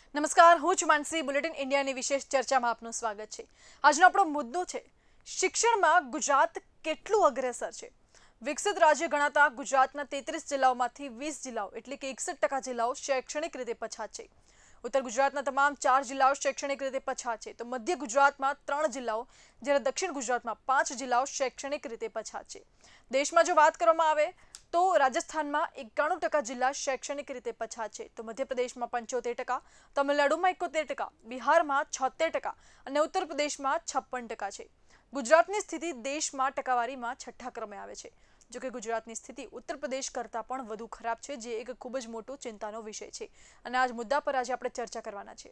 નમસ્કાર, હું છું માનસી. બુલેટિન ઇન્ડિયાની વિશેષ ચર્ચામાં આપનું સ્વાગત છે. આજનો આપણો મુદ્દો છે શિક્ષણમાં ગુજરાત કેટલું અગ્રેસર છે. વિકસિત રાજ્ય ગણાતા ગુજરાતના 33 જિલ્લાઓમાંથી 20 જિલ્લાઓ એટલે કે 61% જિલ્લાઓ શૈક્ષણિક રીતે પછાત છે. ઉત્તર ગુજરાતના તમામ 4 જિલ્લાઓ શૈક્ષણિક રીતે પછાત છે, તો મધ્ય ગુજરાતમાં 3 જિલ્લાઓ, જ્યારે દક્ષિણ ગુજરાતમાં 5 જિલ્લાઓ શૈક્ષણિક રીતે પછાત છે. દેશમાં જો વાત કરવામાં આવે તો રાજસ્થાનમાં 91% જિલ્લા શૈક્ષણિક રીતે પછાત છે, તો મધ્યપ્રદેશમાં 75%, તમિલનાડુમાં 71%, બિહારમાં 76% અને ઉત્તર પ્રદેશમાં 56% છે. ગુજરાતની સ્થિતિ દેશમાં ટકાવારીમાં 6થા ક્રમે આવે છે. જોકે ગુજરાતની સ્થિતિ ઉત્તર પ્રદેશ કરતાં પણ વધુ ખરાબ છે, જે એક ખૂબ જ મોટો ચિંતાનો વિષય છે અને આ જ મુદ્દા પર આજે આપણે ચર્ચા કરવાના છે.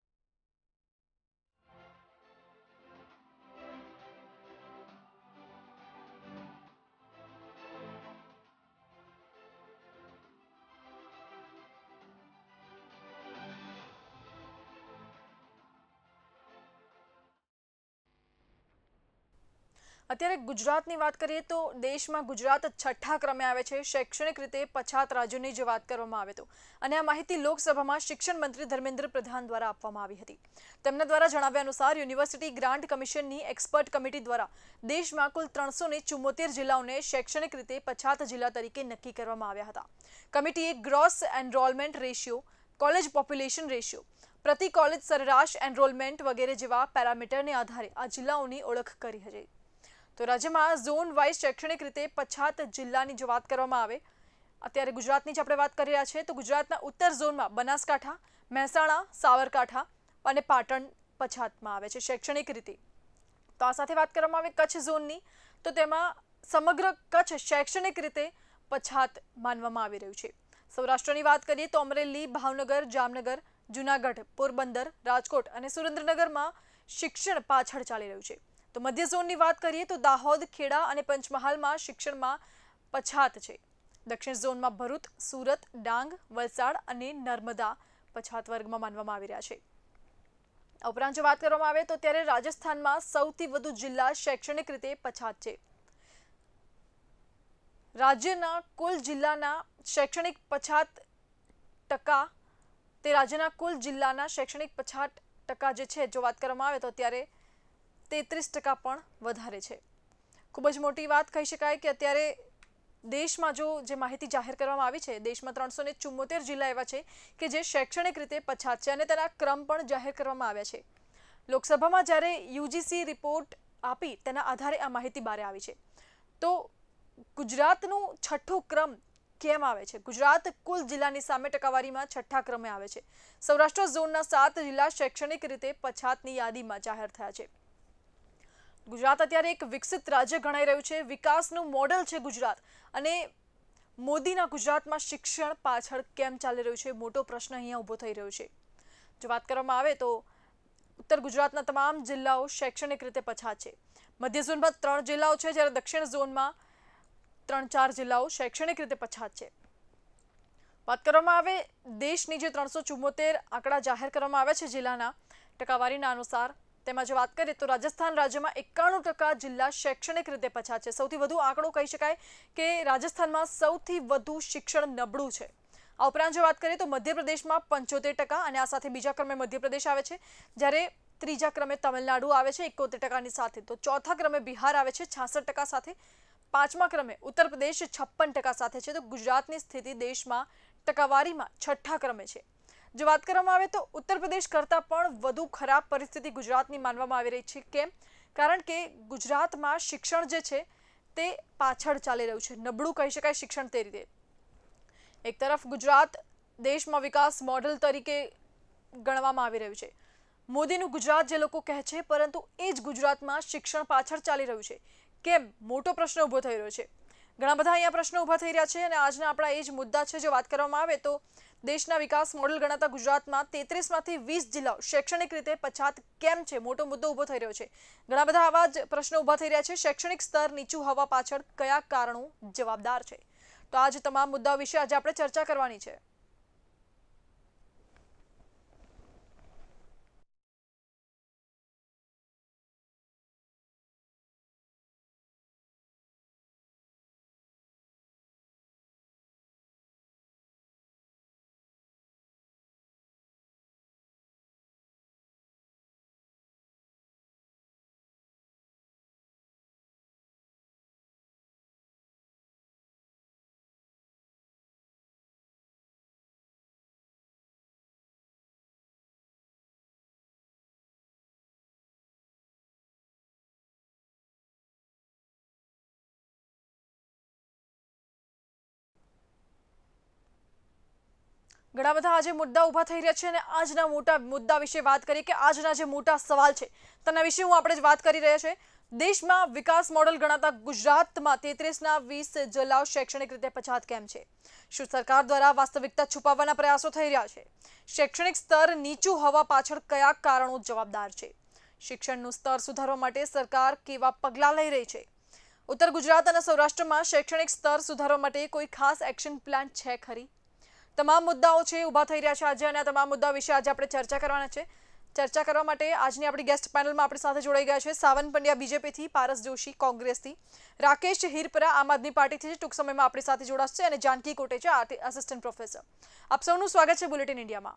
અત્યારે ગુજરાતની વાત કરીએ તો દેશમાં ગુજરાત 6થા ક્રમે આવે છે શૈક્ષણિક રીતે પછાત રાજ્યોની જે વાત કરવામાં આવે તો. અને આ માહિતી લોકસભામાં શિક્ષણ મંત્રી ધર્મેન્દ્ર પ્રધાન દ્વારા આપવામાં આવી હતી. તેમના દ્વારા જણાવ્યા અનુસાર યુનિવર્સિટી ગ્રાન્ટ કમિશનની એક્સપર્ટ કમિટી દ્વારા દેશમાં કુલ 374 જિલ્લાઓને શૈક્ષણિક રીતે પછાત જિલ્લા તરીકે નક્કી કરવામાં આવ્યા હતા. કમિટીએ gross enrolment ratio, college population ratio, પ્રતિ કોલેજ સરેરાશ એનરોલમેન્ટ વગેરે જેવા પેરામીટરને આધારે આ જિલ્લાઓની ઓળખ કરી હતી. તો રાજ્યમાં ઝોન વાઇઝ શૈક્ષણિક રીતે પછાત જિલ્લાની જો વાત કરવામાં આવે, અત્યારે ગુજરાતની જ આપણે વાત કરી રહ્યા છીએ, તો ગુજરાતના ઉત્તર ઝોનમાં બનાસકાંઠા, મહેસાણા, સાબરકાંઠા અને પાટણ પછાતમાં આવે છે શૈક્ષણિક રીતે. તો આ સાથે વાત કરવામાં આવે કચ્છ ઝોનની, તો તેમાં સમગ્ર કચ્છ શૈક્ષણિક રીતે પછાત માનવામાં આવી રહ્યું છે. સૌરાષ્ટ્રની વાત કરીએ તો અમરેલી, ભાવનગર, જામનગર, જૂનાગઢ, પોરબંદર, રાજકોટ અને સુરેન્દ્રનગરમાં શિક્ષણ પાછળ ચાલી રહ્યું છે. તો મધ્ય ઝોનની વાત કરીએ તો દાહોદ, ખેડા અને પંચમહાલમાં શિક્ષણમાં પછાત છે. દક્ષિણ ઝોનમાં ભરૂચ, સુરત, ડાંગ, વલસાડ અને નર્મદા પછાત વર્ગમાં માનવામાં આવી રહ્યા છે. ઉપરાંત જો વાત કરવામાં આવે તો ત્યારે રાજસ્થાનમાં સૌથી વધુ જિલ્લા શૈક્ષણિક રીતે પછાત છે. રાજ્યના કુલ જિલ્લાના શૈક્ષણિક પછાત ટકા, તે રાજ્યના કુલ જિલ્લાના શૈક્ષણિક પછાત ટકા જે છે જો વાત કરવામાં આવે તો ત્યારે 33% પણ વધારે છે. ખૂબ જ મોટી વાત કહી શકાય કે અત્યારે દેશમાં જે માહિતી જાહેર કરવામાં આવી છે, દેશમાં 374 જિલ્લા એવા છે કે જે શૈક્ષણિક રીતે પછાત છે અને તેના ક્રમ પણ જાહેર કરવામાં આવ્યા છે. લોકસભામાં જ્યારે યુજીસી રિપોર્ટ આપી તેના આધારે આ માહિતી બહાર આવી છે. તો ગુજરાતનું 6થો ક્રમ કેમ આવે છે? ગુજરાત કુલ જિલ્લાની સામે ટકાવારીમાં 6થા ક્રમે આવે છે. સૌરાષ્ટ્ર ઝોનના 7 જિલ્લા શૈક્ષણિક રીતે પછાતની યાદીમાં જાહેર થયા છે. ગુજરાત અત્યારે એક વિકસિત રાજ્ય ગણાઈ રહ્યું છે, વિકાસનું મોડેલ છે ગુજરાત, અને મોદીના ગુજરાતમાં શિક્ષણ પાછળ કેમ ચાલી રહ્યું છે, મોટો પ્રશ્ન અહીંયા ઊભો થઈ રહ્યો છે. જો વાત કરવામાં આવે તો ઉત્તર ગુજરાતના તમામ જિલ્લાઓ શૈક્ષણિક રીતે પછાત છે. મધ્ય ઝોનમાં 3 જિલ્લાઓ છે, જ્યારે દક્ષિણ ઝોનમાં 3-4 જિલ્લાઓ શૈક્ષણિક રીતે પછાત છે. વાત કરવામાં આવે દેશની જે 374 આંકડા જાહેર કરવામાં આવ્યા છે જિલ્લાના ટકાવારીના અનુસાર, તેમાં જો વાત કરીએ તો રાજસ્થાન રાજ્યમાં 91% જિલ્લા શૈક્ષણિક રીતે પછાત છે. સૌથી વધુ આંકડો કહી શકાય કે રાજસ્થાનમાં સૌથી વધુ શિક્ષણ નબળું છે. આ ઉપરાંત જો વાત કરીએ તો મધ્યપ્રદેશમાં 75% અને આ સાથે બીજા ક્રમે મધ્યપ્રદેશ આવે છે, જ્યારે ત્રીજા ક્રમે તમિલનાડુ આવે છે 71%ની સાથે, તો ચોથા ક્રમે બિહાર આવે છે 66% સાથે, પાંચમા ક્રમે ઉત્તર પ્રદેશ 56% સાથે છે. તો ગુજરાતની સ્થિતિ દેશમાં ટકાવારીમાં 6થા ક્રમે છે. જો વાત કરવામાં આવે તો ઉત્તર પ્રદેશ કરતાં પણ વધુ ખરાબ પરિસ્થિતિ ગુજરાતની માનવામાં આવી રહી છે. કેમ? કારણ કે ગુજરાતમાં શિક્ષણ જે છે તે પાછળ ચાલી રહ્યું છે, નબળું કહી શકાય શિક્ષણ તે રીતે. એક તરફ ગુજરાત દેશમાં વિકાસ મોડેલ તરીકે ગણવામાં આવી રહ્યું છે, મોદીનું ગુજરાત જે લોકો કહે છે, પરંતુ એ જ ગુજરાતમાં શિક્ષણ પાછળ ચાલી રહ્યું છે. કેમ? મોટો પ્રશ્ન ઊભો થઈ રહ્યો છે. ઘણા બધા અહીંયા પ્રશ્નો ઊભા થઈ રહ્યા છે અને આજના આપણા એ જ મુદ્દા છે. જો વાત કરવામાં આવે તો દેશના વિકાસ મોડેલ ગણાતા ગુજરાતમાં 33માંથી 20 જિલ્લાઓ શૈક્ષણિક રીતે પછાત કેમ છે, મોટો મુદ્દો ઊભો થઈ રહ્યો છે. ઘણા બધા આવા જ પ્રશ્નો ઊભા થઈ રહ્યા છે. શૈક્ષણિક સ્તર નીચું હોવા પાછળ કયા કારણો જવાબદાર છે? તો આ જ તમામ મુદ્દાઓ વિશે આજે આપણે ચર્ચા કરવાની છે. ઘણા બધા આજે મુદ્દા ઊભા થઈ રહ્યા છે અને આજના મોટા મુદ્દા વિશે વાત કરીએ કે આજના જે મોટા સવાલ છે તેના વિશે આપણે વાત કરી રહ્યા છે। દેશમાં વિકાસ મોડેલ ગણાતા ગુજરાતમાં 33ના 20 જિલ્લાઓ શૈક્ષણિક રીતે પછાત કેમ છે? શું સરકાર દ્વારા વાસ્તવિકતા છુપાવવાના પ્રયાસો થઈ રહ્યા છે? શૈક્ષણિક સ્તર નીચું હોવા પાછળ કયા કારણો જવાબદાર છે? શિક્ષણનું સ્તર સુધારવા માટે સરકાર કેવા પગલાં લઈ રહી છે? ઉત્તર ગુજરાત અને સૌરાષ્ટ્રમાં શૈક્ષણિક સ્તર સુધારવા માટે કોઈ ખાસ એક્શન પ્લાન છે ખરી? તમામ મુદ્દાઓ છે ઊભા થઈ રહ્યા છે આજે અને આ તમામ મુદ્દાઓ વિશે આજે આપણે ચર્ચા કરવાના છે। ચર્ચા કરવા માટે આજની આપણી ગેસ્ટ પેનલમાં આપણી સાથે જોડાઈ ગયા છે સાવન પંડ્યા બીજેપીથી, પારસ જોશી કોંગ્રેસથી, રાકેશ હિરપરા આમ આદમી પાર્ટીથી ટૂંક સમયમાં આપણી સાથે જોડાશે અને જાનકી કોટેચા આસિસ્ટન્ટ પ્રોફેસર। આપ સૌનું સ્વાગત છે બુલેટિન ઇન્ડિયામાં।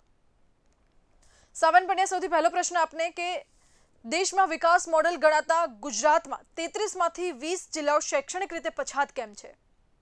સાવન પંડ્યા, સૌથી પહેલો પ્રશ્ન આપને કે દેશમાં વિકાસ મોડેલ ગણાતા ગુજરાતમાં 33માંથી 20 જિલ્લાઓ શૈક્ષણિક રીતે પછાત કેમ છે?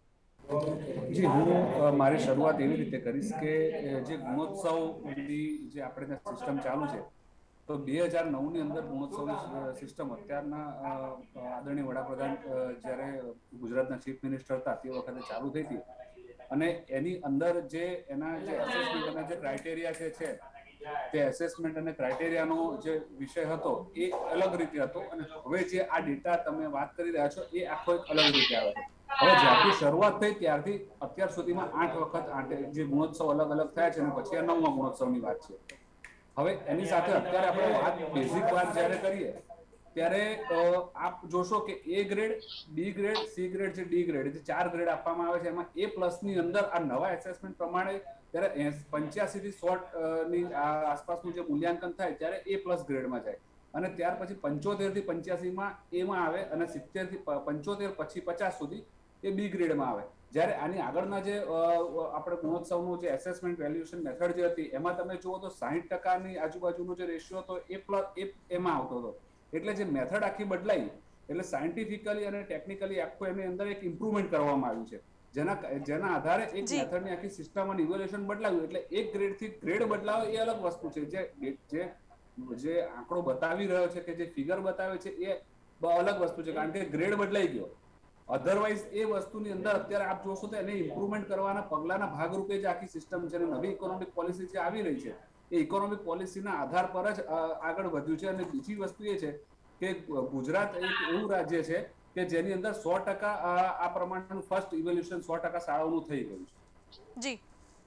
જી, હું મારી શરૂઆત એવી રીતે કરીશ કે જે ગુણોત્સવની જે આપણે સિસ્ટમ ચાલુ છે, તો 2009ની અંદર ગુણોત્સવની સિસ્ટમ અત્યારના આદરણીય વડાપ્રધાન જ્યારે ગુજરાતના ચીફ મિનિસ્ટર હતા તે વખતે ચાલુ થઈ હતી અને એની અંદર જે એના જે એસેસમેન્ટ અને જે ક્રાઇટેરિયા છે તે એસેસમેન્ટ અને ક્રાઇટેરિયાનો જે વિષય હતો એ અલગ રીતે હતો અને હવે જે આ ડેટા તમે વાત કરી રહ્યા છો એ આખો એક અલગ રીતે આવે છે। હવે જ્યારથી શરૂઆત થઈ ત્યારથી અત્યાર સુધીમાં 8 વખત જે ગુણોત્સવ અલગ અલગ થયા છે અને પછી આ 9મા ગુણોત્સવની વાત છે। હવે એની સાથે અત્યારે આપણે વાત બેઝિક વાત જ્યારે કરીએ ત્યારે આપ જોશો કે A grade, B grade, C grade, જે D ગ્રેડ, જે 4 ગ્રેડ આપવામાં આવે છે એમાં A+ ની અંદર આ નવા એસેસમેન્ટ પ્રમાણે ત્યારે 85 થી 100 ની આસપાસનું જે મૂલ્યાંકન થાય ત્યારે A+ ગ્રેડમાં જાય અને ત્યાર પછી 75 થી 85માં A માં આવે અને 70 થી 75 પછી 50 સુધી એ B ગ્રેડમાં આવે। જ્યારે આની આગળના જે આપણે ગુણોત્સવનું જે એસેસમેન્ટ વેલ્યુએશન મેથડ જે હતી એમાં તમે જુઓ તો 60%ની આજુબાજુનો જે રેશિયો હતો એ એમાં આવતો હતો। એટલે જે મેથડ આખી બદલાઈ એટલે સાયન્ટિફિકલી અને ટેકનિકલી આખું એની અંદર એક ઇમ્પ્રુવમેન્ટ કરવામાં આવ્યું છે જેના આધારે એક મેથડની આખી સિસ્ટમ અને ઇવોલ્યુશન બદલાવ્યું। એટલે એક ગ્રેડથી ગ્રેડ બદલાવો એ અલગ વસ્તુ છે। જે આંકડો બતાવી રહ્યો છે કે જે ફિગર બતાવે છે એ અલગ વસ્તુ છે કારણ કે ગ્રેડ બદલાઈ ગયો। અધરવાઇઝ એ વસ્તુની અંદર અત્યારે આપ જોશો તો એને ઇમ્પ્રુવમેન્ટ કરવાના પગલાના ભાગરૂપે જ આખી સિસ્ટમ છે અને નવી ઇકોનોમિક પોલિસી જે આવી રહી છે એ ઇકોનોમિક પોલિસીના આધાર પર જ આગળ વધ્યું છે। અને બીજી વસ્તુ એ છે કે ગુજરાત એક એવું રાજ્ય છે કે જેની અંદર 100% આ પ્રમાણેનું ફર્સ્ટ ઇવોલ્યુશન 100% શાળાઓનું થઈ ગયું છે। જી,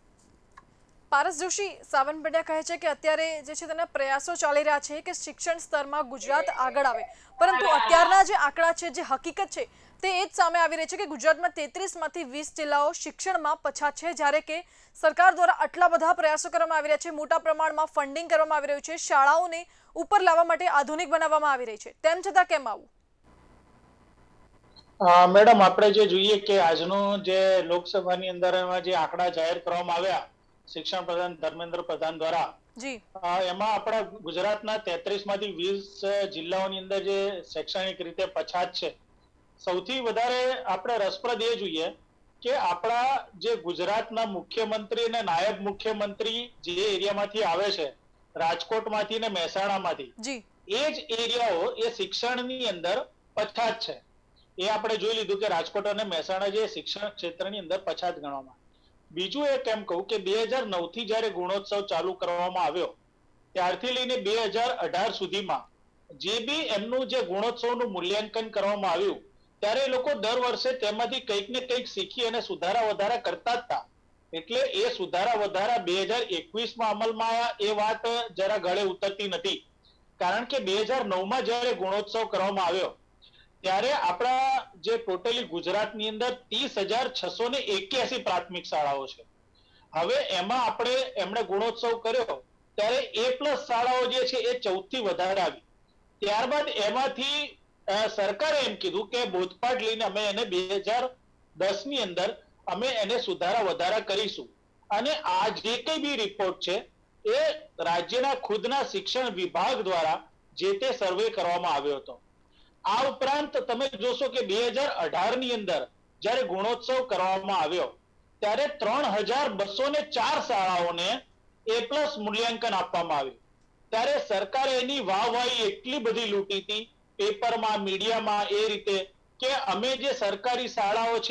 પારસ જોશી, સાવન પંડ્યા કહે છે કે અત્યારે જે છે તેના પ્રયાસો ચાલી રહ્યા છે કે શિક્ષણ સ્તરમાં ગુજરાત આગળ આવે, પરંતુ અત્યારના જે આંકડા છે, જે હકીકત છે તે એ જ સામે આવી રહી છે કે ગુજરાતમાં 33માંથી 20 જિલ્લાઓ શિક્ષણમાં પછાત છે, જ્યારે કે સરકાર દ્વારા આટલા બધા પ્રયાસો કરવામાં આવી રહ્યા છે, મોટા પ્રમાણમાં ફંડિંગ કરવામાં આવી રહ્યું છે, શાળાઓને ઉપર લાવવા માટે આધુનિક બનાવવામાં આવી રહી છે, તેમ છતાં કેમ આવું? મેડમ, આપણે જે જોઈએ કે આજનો જે લોકસભાની અંદર જે આંકડા જાહેર કરવામાં આવ્યા શિક્ષણ પ્રધાન ધર્મેન્દ્ર પ્રધાન દ્વારા, એમાં આપણા ગુજરાતના 33માંથી 20 જિલ્લાઓની અંદર જે શૈક્ષણિક રીતે પછાત છે, સૌથી વધારે આપણે રસપ્રદ એ જોઈએ કે આપણા જે ગુજરાતના મુખ્યમંત્રી અને નાયબ મુખ્યમંત્રી જે એરિયામાંથી આવે છે, રાજકોટમાંથી ને મહેસાણામાંથી, એ જ એરિયાઓ એ શિક્ષણની અંદર પછાત છે। એ આપણે જોઈ લીધું કે રાજકોટ અને મહેસાણા જે શિક્ષણ ક્ષેત્રની અંદર પછાત ગણવામાં। બીજું એ કેમ કહું કે 2009 થી જ્યારે ગુણોત્સવ ચાલુ કરવામાં આવ્યો ત્યારથી લઈને 2018 સુધીમાં જે બી એમનું જે ગુણોત્સવનું મૂલ્યાંકન કરવામાં આવ્યું ત્યારે એ લોકો દર વર્ષે તેમાંથી કંઈક ને કંઈક શીખી અને સુધારા વધારા કરતા જ હતા। એટલે એ સુધારા વધારા 2021માં અમલમાં આવ્યા એ વાત જરા ગળે ઉતરતી નથી, કારણ કે 2009માં જ્યારે ગુણોત્સવ કરવામાં આવ્યો ત્યારે આપણા જે ટોટલી ગુજરાતની અંદર 30,681 પ્રાથમિક શાળાઓ છે। હવે એમાં એમણે ગુણોત્સવ કર્યો ત્યારે A+ શાળાઓ જે છે એ 14 થી વધારે આવી। ત્યારબાદ એમાંથી સરકારે એમ કીધું કે બોધપાઠ લઈને અમે એને 2010ની અંદર અમે એને સુધારા વધારા કરીશું અને આ જે કંઈ બી રિપોર્ટ છે એ રાજ્યના ખુદના શિક્ષણ વિભાગ દ્વારા જે તે સર્વે કરવામાં આવ્યો હતો। આ ઉપરાંત તમે જોશો કે 2018ની અંદર જ્યારે ગુણોત્સવ કરવામાં આવ્યો ત્યારે 3,204 શાળાઓને A+ મૂલ્યાંકન આપવામાં આવ્યું। ત્યારે સરકારે એની વાહવાહી એટલી બધી લૂંટી હતી પેપરમાં, મીડિયામાં, એ રીતે કે અમે જે સરકારી શાળાઓ છે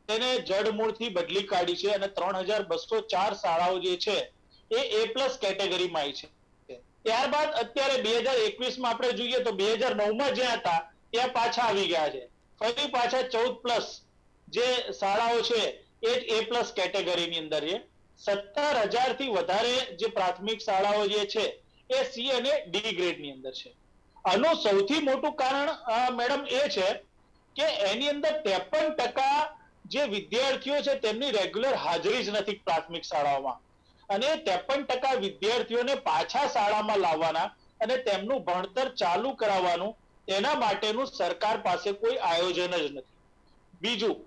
તેને જડમૂળથી બદલી કાઢી છે અને 3204 શાળાઓ જે છે એ A+ કેટેગરીમાં આવી છે. ત્યારબાદ અત્યારે 2021માં આપણે જોઈએ તો 2009માં જ્યાં હતા ત્યાં પાછા આવી ગયા છે. ફરી પાછા 14+ જે શાળાઓ છે એ A+ કેટેગરીની અંદર છે. 17,000 થી વધારે જે પ્રાથમિક શાળાઓ જે છે એ C અને D ગ્રેડની અંદર છે. આનું સૌથી મોટું કારણ મેડમ એ છે કે એની અંદર 53% જે વિદ્યાર્થીઓ છે તેમની રેગ્યુલર હાજરી જ નથી પ્રાથમિક શાળાઓમાં, અને 53% વિદ્યાર્થીઓને પાછા શાળામાં લાવવાના અને તેમનું ભણતર ચાલુ કરાવવાનું તેના માટેનું સરકાર પાસે કોઈ આયોજન જ નથી. બીજું,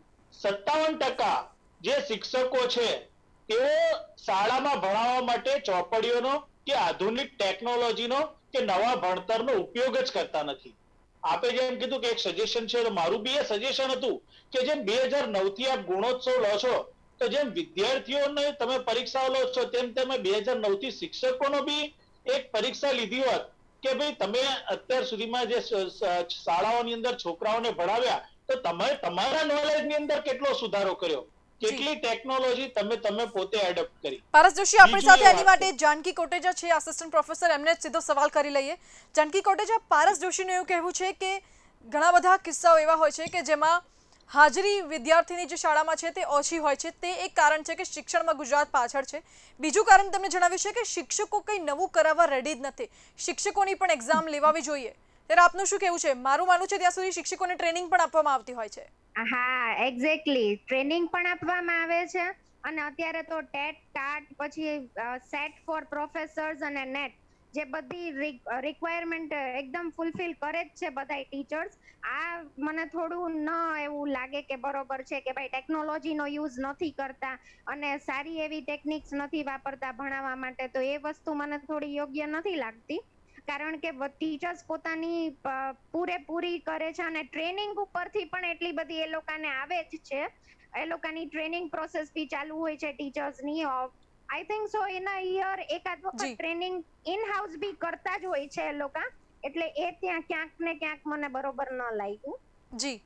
57% જે શિક્ષકો છે તેઓ શાળામાં ભણાવવા માટે ચોપડીઓનો કે આધુનિક ટેકનોલોજીનો કે નવા ભણતરનો ઉપયોગ જ કરતા નથી. આપે જેમ કીધું કે એક સજેશન છે, તો મારું બી એ સજેશન હતું કે જેમ 2009 થી આપ ગુણોત્સવ લો છો તો જેમ વિદ્યાર્થીઓને તમે પરીક્ષાઓ લો છો તેમ તમે 2009 થી શિક્ષકોનો બી એક પરીક્ષા લીધી હોત કે ભાઈ તમે અત્યાર સુધીમાં જે શાળાઓની અંદર છોકરાઓને ભણાવ્યા તો તમે તમારા નોલેજની અંદર કેટલો સુધારો કર્યો, કેટલી ટેકનોલોજી તમે પોતે એડપ્ટ કરી. પારસ જોશી આપણી સાથે એની માટે જાનકી કોટેચા છે, આસિસ્ટન્ટ પ્રોફેસર, એમને સીધો સવાલ કરી લઈએ. જાનકી કોટેચા, પારસ જોશીનું એવું કહેવું છે કે ઘણા બધા કિસ્સાઓ એવા હોય છે કે જેમાં હાજરી વિદ્યાર્થીની જે શાળામાં છે તે ઓછી હોય છે. તે એક કારણ છે કે શિક્ષણમાં ગુજરાત પાછળ છે. બીજું કારણ તમને જણાવ્યું છે કે શિક્ષકો કંઈ નવું કરાવવા રેડી જ નથી, શિક્ષકોની પણ એક્ઝામ લેવાવી જોઈએ. ત્યારે આપનું શું કહેવું છે? મારું માનવું છે ત્યાં સુધી શિક્ષકોને ટ્રેનિંગ પણ આપવામાં આવતી હોય છે. હા, એક્ઝેક્ટલી, ટ્રેનિંગ પણ આપવામાં આવે છે અને અત્યારે તો ટેટ, ટાટ, પછી સેટ ફોર પ્રોફેસર્સ અને નેટ જે બધી રિક્વાયરમેન્ટ એકદમ ફૂલફિલ કરે જ છે બધા ટીચર્સ. આ મને થોડું ન એવું લાગે કે બરોબર છે કે ભાઈ ટેકનોલોજીનો યુઝ નથી કરતા અને સારી એવી ટેકનિક્સ નથી વાપરતા ભણાવવા માટે, તો એ વસ્તુ મને થોડી યોગ્ય નથી લાગતી. કારણ કે ટીચર્સ પોતાની પૂરેપૂરી કરે છે અને ટ્રેનિંગ ઉપરથી પણ એટલી બધી એ લોકોને આવે જ છે. એ લોકોની ટ્રેનિંગ પ્રોસેસ બી ચાલુ હોય છે ટીચર્સની. I think so in a year એકાદ વખત ટ્રેનિંગ ઇન હાઉસ બી કરતા જ હોય છે એ લોકો, એટલે એ ત્યાં ક્યાંક ને ક્યાંક મને બરોબર ન લાગ્યું. જી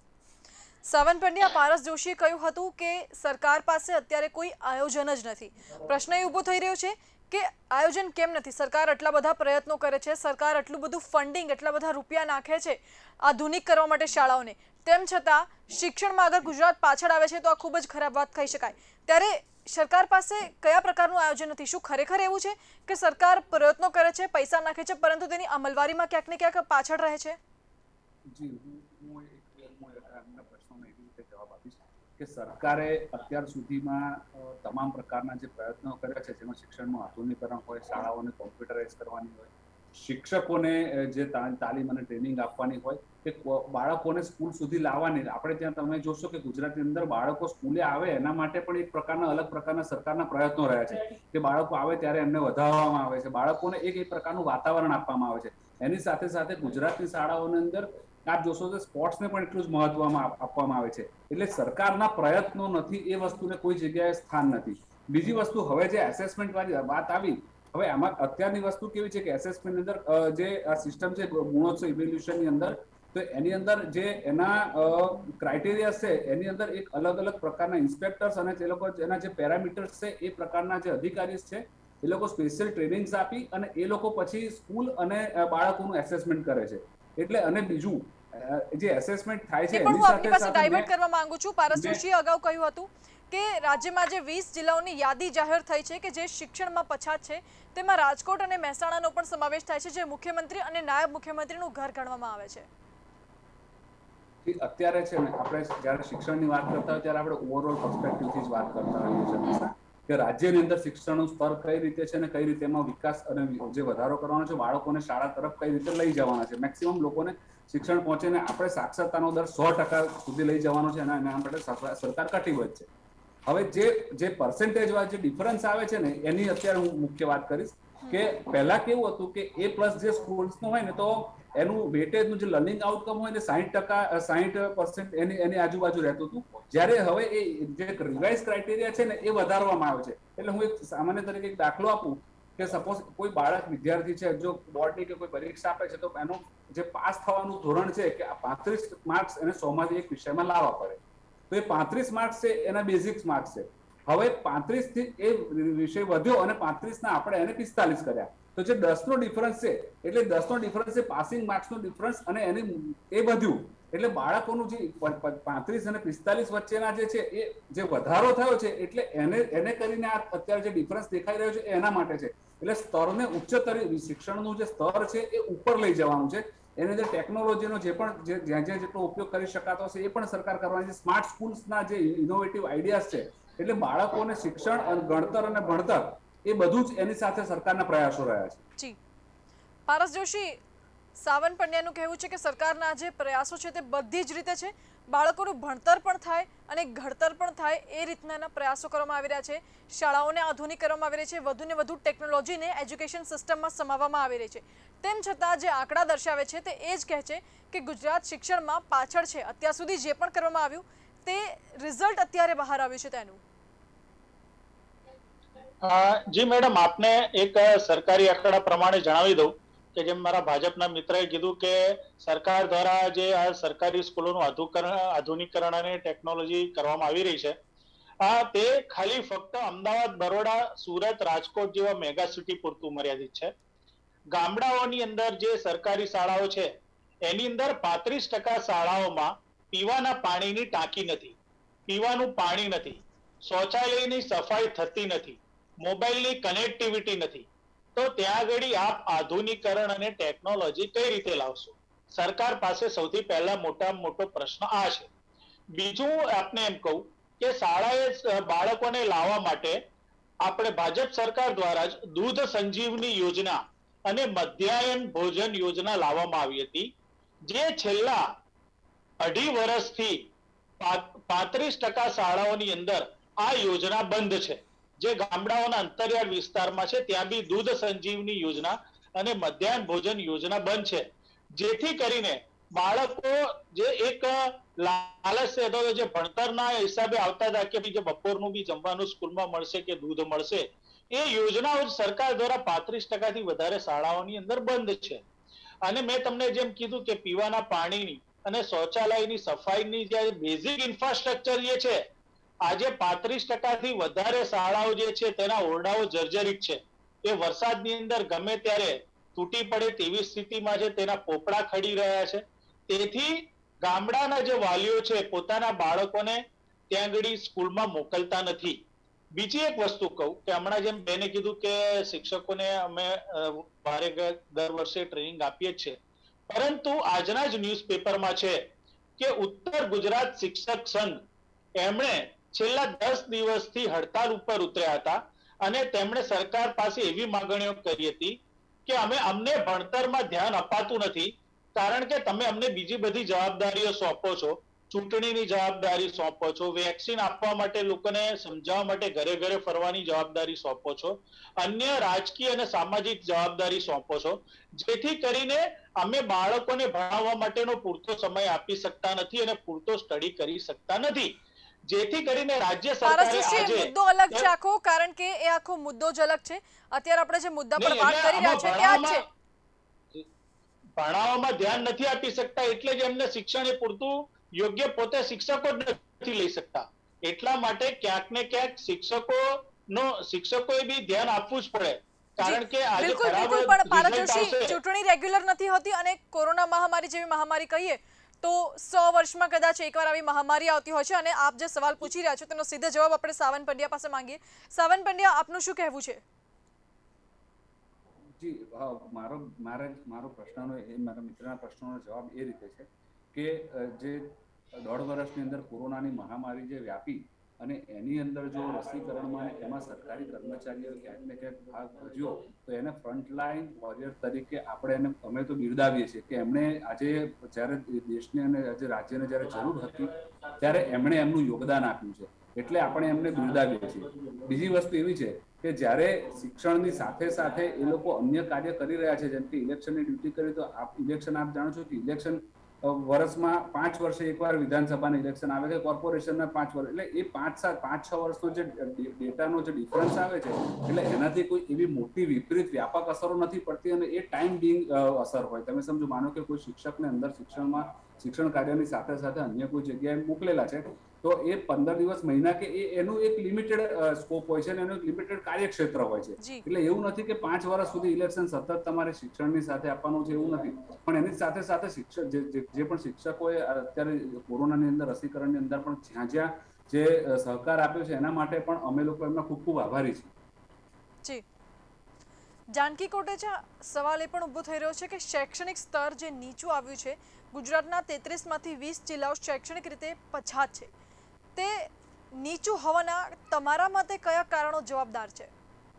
સાવન પંડ્યા, પારસ જોશીએ કહ્યું હતું કે સરકાર પાસે અત્યારે કોઈ આયોજન જ નથી. પ્રશ્ન એ ઊભો થઈ રહ્યો છે કે આયોજન કેમ નથી? સરકાર આટલા બધા પ્રયત્નો કરે છે, સરકાર આટલું બધું ફંડિંગ, આટલા બધા રૂપિયા નાખે છે આધુનિક કરવા માટે શાળાઓને, તેમ છતાં શિક્ષણમાં અગર ગુજરાત પાછળ આવે છે તો આ ખૂબ જ ખરાબ વાત કહી શકાય. ત્યારે સરકાર પાસે કયા પ્રકારનું આયોજન નથી? શું ખરેખર એવું છે કે સરકાર પ્રયત્નો કરે છે, પૈસા નાખે છે, પરંતુ તેની અમલવારીમાં ક્યાંક ને ક્યાંક પાછળ રહે છે? જી, હું એમના પ્રશ્નોનો એવી રીતે જવાબ આપીશ કે સરકારે અત્યાર સુધીમાં તમામ પ્રકારના જે પ્રયત્નો કર્યા છે, જેમાં શિક્ષણનું આધુનિકરણ હોય, શાળાઓને કોમ્પ્યુટરાઇઝ કરવાની હોય, શિક્ષકોને જે તાલીમ અને ટ્રેનિંગ આપવાની હોય, કે બાળકોને સ્કૂલ સુધી લાવવાની. આપણે ત્યાં તમે જોશો કે ગુજરાતની અંદર બાળકો સ્કૂલે આવે એના માટે પણ એક પ્રકારના અલગ પ્રકારના સરકારના પ્રયત્નો રહ્યા છે કે બાળકો આવે ત્યારે એમને વધારવામાં આવે છે, બાળકોને એક પ્રકારનું વાતાવરણ આપવામાં આવે છે. એની સાથે સાથે ગુજરાતની શાળાઓની અંદર આપ જોશો તો સ્પોર્ટ્સને પણ એટલું જ મહત્વમાં આપવામાં આવે છે. એટલે સરકારના પ્રયત્નો નથી એ વસ્તુને કોઈ જગ્યાએ સ્થાન નથી. બીજી વસ્તુ, હવે જે એસેસમેન્ટ વાળી વાત આવી, હવે આમાં અત્યારની વસ્તુ કેવી છે કે એસેસમેન્ટ અંદર જે આ સિસ્ટમ છે ગુણોત્સવ ઇવેલ્યુશનની અંદર, તો એની અંદર જે એના ક્રાઇટેરિયા છે એની અંદર એક અલગ અલગ પ્રકારના ઇન્સ્પેક્ટર્સ અને તે લોકો એના જે પેરામીટર્સ છે એ પ્રકારના જે અધિકારી છે એ લોકો સ્પેશિયલ ટ્રેનિંગ્સ આપી અને એ લોકો પછી સ્કૂલ અને બાળકોનું એસેસમેન્ટ કરે છે. એટલે અને બીજું જે એસેસમેન્ટ થાય છે એની સાથે સાથે ડાયવર્ટ કરવા માંગુ છું. પારસ જોશીએ અગાઉ કહ્યું હતું કે રાજ્યમાં જે 20 જિલ્લાઓની યાદી જાહેર થઈ છે કે જે શિક્ષણમાં પછાત છે, તેમાં રાજકોટ અને મહેસાણાનો પણ સમાવેશ થાય છે, જે મુખ્યમંત્રી અને નાયબ મુખ્યમંત્રીનું ઘર ગણવામાં આવે છે. અત્યારે છે ને આપણે જ્યારે શિક્ષણની વાત કરતા હોય ત્યારે આપણે ઓવરઓલ પર્સપેક્ટિવથી જ વાત કરતા હોઈએ છીએ કે રાજ્યની અંદર શિક્ષણનું સ્તર કઈ રીતે છે ને કઈ રીતે એમાં વિકાસ અને જે વધારો કરવાનો છે, બાળકોને શાળા તરફ કઈ રીતે લઈ જવાના છે, મેક્સિમમ લોકોને શિક્ષણ પહોંચે ને આપણે સાક્ષરતાનો દર 100% સુધી લઈ જવાનો છે અને એના માટે સરકાર કટિબદ્ધ છે. હવે જે પર્સન્ટેજ વાઇઝ જે ડિફરન્સ આવે છે ને એની અત્યારે હું મુખ્ય વાત કરીશ કે પહેલા કેવું હતું કે A+ જે સ્કૂલ્સનું હોય ને તો એનું વેટેજનું જે લર્નિંગ આઉટકમ હોય ને 60% એની આજુબાજુ રહેતું હતું, જ્યારે હવે એ જે રિવાઇઝ ક્રાઇટેરિયા છે ને એ વધારવામાં આવે છે. એટલે હું એક સામાન્ય તરીકે એક દાખલો આપું કે સપોઝ કોઈ બાળક વિદ્યાર્થી છે, જો બોર્ડની કે કોઈ પરીક્ષા આપે છે તો એનું જે પાસ થવાનું ધોરણ છે કે 35 માર્ક્સ એને 100માંથી એક વિષયમાં લાવવા પડે. તો એ 35 માર્ક્સ છે એના બેઝિક્સ માર્ક્સ છે. હવે 35 થી એ વિષય વધ્યો અને 35 ના આપણે એને 45 કર્યા, તો જે 10 નો ડિફરન્સ છે એટલે 10 નો ડિફરન્સ એ પાસિંગ માર્ક્સ નો ડિફરન્સ અને એની એ વધ્યું. એટલે બાળકોનું જે 35 અને 45 વચ્ચેના જે છે એ જે વધારો થયો છે એટલે એને કરીને આ અત્યારે જે ડિફરન્સ દેખાઈ રહ્યો છે એના માટે છે. એટલે સ્તરને ઉચ્ચતર શિક્ષણનું જે સ્તર છે એ ઉપર લઈ જવાનું છે. એની અંદર ટેકનોલોજીનો જે પણ જ્યાં જેટલો ઉપયોગ કરી શકાતો હશે એ પણ સરકાર કરવાની છે. સ્માર્ટ સ્કૂલ્સના જે ઇનોવેટિવ આઈડિયાઝ છે એટલે બાળકોને શિક્ષણ અને ગણતર અને ભણતર એ બધું જ એની સાથે સરકારના પ્રયાસો રહ્યા છે. જી પારસ જોશી, સાવન પંડ્યાનું કહેવું છે કે સરકારના જે પ્રયાસો છે તે બધી જ રીતે છે, બાળકોનું ભણતર પણ થાય અને ઘડતર પણ થાય એ રીતના પ્રયાસો કરવામાં આવી રહ્યા છે. શાળાઓને આધુનિક કરવામાં આવી રહી છે, વધુને વધુ ટેકનોલોજીને એજ્યુકેશન સિસ્ટમમાં સમાવવામાં આવી રહી છે. તેમ છતાં જે આંકડા દર્શાવે છે તે એ જ કહે છે કે ગુજરાત શિક્ષણમાં પાછળ છે. અત્યાર સુધી જે પણ કરવામાં આવ્યું તે રિઝલ્ટ અત્યારે બહાર આવ્યું છે તેનું. જી મેડમ, આપને એક સરકારી આંકડા પ્રમાણે જણાવી દઉં કે જેમ મારા ભાજપના મિત્રએ કીધું કે સરકાર દ્વારા જે આ સરકારી સ્કૂલોનું આધુનિકરણ અને ટેકનોલોજી કરવામાં આવી રહી છે, તે ખાલી ફક્ત અમદાવાદ, બરોડા, સુરત, રાજકોટ જેવા મેગા સિટી પૂરતું મર્યાદિત છે. ગામડાઓની અંદર જે સરકારી શાળાઓ છે એની અંદર 35% શાળાઓમાં પીવાના પાણીની ટાંકી નથી, પીવાનું પાણી નથી, શૌચાલયની સફાઈ થતી નથી, મોબાઈલની કનેક્ટિવિટી નથી. તો ત્યાં આગળ આપ આધુનિકરણ અને ટેકનોલોજી કઈ રીતે લાવશો? સરકાર પાસે સૌથી પહેલા મોટામાં મોટો પ્રશ્ન આ છે. બીજું આપને એમ કહું કે શાળાએ બાળકોને લાવવા માટે આપણે ભાજપ સરકાર દ્વારા જ દૂધ સંજીવની યોજના અને મધ્યાહન ભોજન યોજના લાવવામાં આવી હતી, જે છેલ્લા 2.5 વર્ષથી 35% શાળાઓની અંદર આ યોજના બંધ છે. જે ગામડાઓના અંતરિયાળ વિસ્તારમાં છે ત્યાં બી દૂધ સંજીવની યોજના અને મધ્યાહન ભોજન યોજના બંધ છે. જેથી કરીને બાળકો જે એક લાલચ છે તો જે ભણતરના હિસાબે આવતા હતા કે જે બપોરનું બી જમવાનું સ્કૂલમાં મળશે કે દૂધ મળશે, એ યોજનાઓ સરકાર દ્વારા 35% થી વધારે શાળાઓની અંદર બંધ છે. અને મેં તમને જેમ કીધું કે પીવાના પાણીની અને શૌચાલયની સફાઈની જે બેઝિક ઇન્ફ્રાસ્ટ્રક્ચર જે છે, આજે 35% થી વધારે શાળાઓ જે છે તેના ઓરડાઓ જર્જરિત છે. એ વરસાદની અંદર ગમે ત્યારે તૂટી પડે તેવી સ્થિતિમાં છે, તેના પોપડા ખડી રહ્યા છે. તેથી ગામડાના જે વાલીઓ છે પોતાના બાળકોને ત્યાં આગળ સ્કૂલમાં મોકલતા નથી. બીજી એક વસ્તુ કહું કે હમણાં જેમ બેને કીધું કે શિક્ષકોને અમે દર વર્ષે ટ્રેનિંગ આપીએ જ છે, પરંતુ આજના જ ન્યૂઝપેપરમાં છે કે ઉત્તર ગુજરાત શિક્ષક સંઘ એમણે છેલ્લા 10 દિવસથી હડતાલ ઉપર ઉતર્યા હતા અને તેમણે સરકાર પાસે એવી માંગણીઓ કરી હતી કે અમને ભણતરમાં ધ્યાન અપાતું નથી, કારણ કે તમે અમને બીજી બધી જવાબદારીઓ સોંપો છો, ચૂંટણીની જવાબદારી સોંપો છો, વેક્સિન આપવા માટે લોકોને સમજાવવા માટે ઘરે ઘરે ફરવાની જવાબદારી સોંપો છો, અન્ય રાજકીય અને સામાજિક જવાબદારી સોંપો છો, જેથી કરીને અમે બાળકોને ભણાવવા માટેનો પૂરતો સમય આપી શકતા નથી અને પૂરતો સ્ટડી કરી શકતા નથી. જેથી કરીને રાજ્ય સરકારે આજે મુદ્દો અલગ છે આખો, કારણ કે એ આખો મુદ્દો જ અલગ છે. અત્યારે આપણે જે મુદ્દા પર વાત કરી રહ્યા છે ત્યાં જ છે. ભણાવવામાં ધ્યાન નથી આપી શકતા એટલે જ એમને શિક્ષણ એ પૂરતું યોગ્ય પોતે શિક્ષકો જ નથી લઈ શકતા. એટલા માટે ક્યાંક ને ક્યાંક શિક્ષકોએ બી ધ્યાન આપવું જ પડે, કારણ કે આજે બિલકુલ પણ પારસ જોશી, ચૂંટણી રેગ્યુલર નથી હોતી અને કોરોના મહામારી જેવી મહામારી કહીએ તો 100 વર્ષમાં કદાચ એકવાર આવી મહામારી આવતી હોય છે. અને આપ જે સવાલ પૂછી રહ્યા છો તેનો સીધો જવાબ આપણે સાવન પંડ્યા પાસે માંગીએ. સાવન પંડ્યા, આપનું શું કહેવું છે? જી, મારો પ્રશ્નનો મારા મિત્રના પ્રશ્નનો જવાબ એ રીતે છે કે જે 1.5 વર્ષની અંદર કોરોનાની મહામારી જે વ્યાપી અને એની અંદર જો રસીકરણમાં એમાં સરકારી કર્મચારીઓ ક્યાંક ને ક્યાંક ભાગ ભજ્યો તો એને ફ્રન્ટલાઈન વોરિયર તરીકે આપણે અમે તો બિરદાવીએ છીએ કે એમણે આજે જ્યારે દેશને અને આજે રાજ્યને જ્યારે જરૂર હતી ત્યારે એમણે એમનું યોગદાન આપ્યું છે, એટલે આપણે એમને બિરદાવીએ છીએ. બીજી વસ્તુ એવી છે કે જ્યારે શિક્ષણની સાથે સાથે એ લોકો અન્ય કાર્ય કરી રહ્યા છે, જેમ કે ઇલેક્શનની ડ્યુટી કરી, તો ઇલેક્શન આપ જાણો છો કે ઇલેક્શન વર્ષમાં 5 વર્ષે એકવાર વિધાનસભાના ઇલેક્શન આવે છે, કોર્પોરેશનના 5 વર્ષ, એટલે એ 5-6 વર્ષનો જે ડેટાનો જે ડિફરન્સ આવે છે એટલે એનાથી કોઈ એવી મોટી વિપરીત વ્યાપક અસરો નથી પડતી અને એ ટાઈમ બિંગ અસર હોય. તમે સમજો, માનો કે કોઈ શિક્ષકને અંદર શિક્ષણ કાર્યની સાથે સાથે અન્ય કોઈ જગ્યાએ મોકલેલા છે, તો એ 15 દિવસ મહિના કે એનું એક લિમિટેડ સ્કોપ હોય છે અને એનું એક લિમિટેડ કાર્યક્ષેત્ર હોય છે. એટલે એવું નથી કે 5 વર્ષ સુધી ઇલેક્શન સતત તમારે શિક્ષણની સાથે આપવાનું છે, એવું નથી. પણ એની સાથે સાથે શિક્ષક જે પણ શિક્ષકોએ અત્યારે કોરોનાની અંદર રસીકરણની અંદર પણ જ્યાં જે સહકાર આપ્યો છે એના માટે પણ અમે લોકો એમના ખૂબ ખૂબ આભારી છીએ. જી જાનકી કોટેચા, સવાલ એ પણ ઊભો થઈ રહ્યો છે કે શૈક્ષણિક સ્તર જે નીચું આવ્યું છે, ગુજરાતના 33 માંથી 20 જિલ્લાઓ શૈક્ષણિક રીતે પછાત છે, તે નીચું હોવાના તમારા મતે કયા કારણો જવાબદાર છે?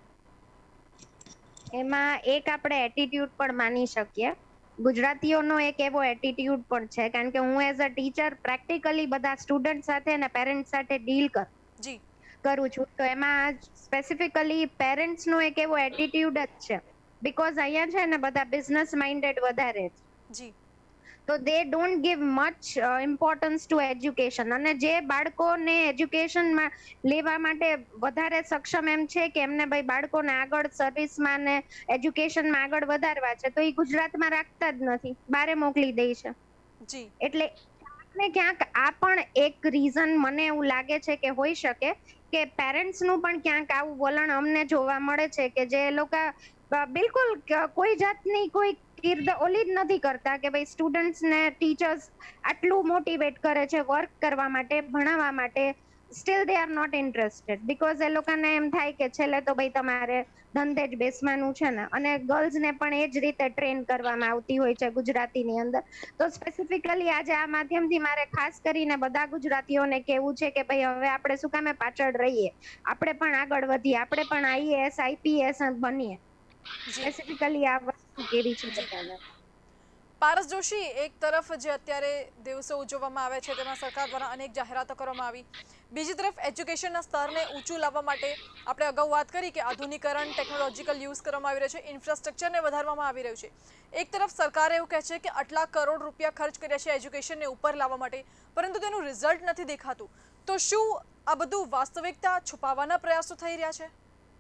એમાં એક આપણે એટીટ્યુડ પણ માની શકીએ. ગુજરાતીઓનો એક એવો એટીટ્યુડ પણ છે, કારણ કે હું એઝ અ ટીચર પ્રેક્ટિકલી બધા સ્ટુડન્ટ સાથે અને પેરેન્ટ્સ સાથે ડીલ કરું છું, તો એમાં સ્પેસિફિકલી પેરેન્ટ્સનો એક એવો એટીટ્યુડ જ છે, બીકોઝ અહીંયા છે ને બધા બિઝનેસ માઇન્ડેડ વધારે છે, તો they don't give much importance to education. અને જે બાળકોને એજ્યુકેશનમાં લેવા માટે વધારે સક્ષમ એમ છે કે એમને ભાઈ બાળકોને આગળ સર્વિસમાં ને એજ્યુકેશનમાં આગળ વધારવા છે, તો એ ગુજરાતમાં રાખતા જ નથી, બારે મોકલી દે છે. એટલે ક્યાંક આ પણ એક રીઝન મને એવું લાગે છે કે હોઈ શકે કે પેરેન્ટ્સનું પણ ક્યાંક આવું વલણ અમને જોવા મળે છે કે જે લોકો બિલકુલ કોઈ જાતની કોઈ ઓલી જ નથી કરતા કે ભાઈ સ્ટુડન્ટ્સ ને ટીચર્સ આટલું મોટિવેટ કરે છે વર્ક કરવા માટે, ભણાવવા માટે, still they are not interested, because એ લોકોને એમ થાય કે છેલ્લે તો ભાઈ તમારે ધંધે જ બેસવાનું છે ને. અને ગર્લ્સને પણ એ જ રીતે ટ્રેન કરવામાં આવતી હોય છે ગુજરાતીની અંદર. તો સ્પેસિફિકલી આજે આ માધ્યમથી મારે ખાસ કરીને બધા ગુજરાતીઓને કહેવું છે કે ભાઈ હવે આપણે શું કામે પાછળ રહીએ, આપણે પણ આગળ વધીએ, આપણે પણ આઈએએસ આઈપીએસ બનીએ. સ્પેસિફિકલી આ વસ્તુ કેવી છે બધાને. પારસ જોશી, એક તરફ જે અત્યારે દિવસો ઉજવવામાં આવે છે તેમાં સરકાર દ્વારા અનેક જાહેરાતો કરવામાં આવી, બીજી તરફ એજ્યુકેશનના સ્તરને ઊંચું લાવવા માટે આપણે અગાઉ વાત કરી કે આધુનિકરણ, ટેકનોલોજીકલ યુઝ કરવામાં આવી રહ્યો છે, ઇન્ફ્રાસ્ટ્રક્ચરને વધારવામાં આવી રહ્યું છે. એક તરફ સરકાર એવું કહે છે કે આટલા કરોડ રૂપિયા ખર્ચ કર્યા છે એજ્યુકેશનને ઉપર લાવવા માટે, પરંતુ તેનું રિઝલ્ટ નથી દેખાતું. તો શું આ બધું વાસ્તવિકતા છુપાવવાના પ્રયાસો થઈ રહ્યા છે?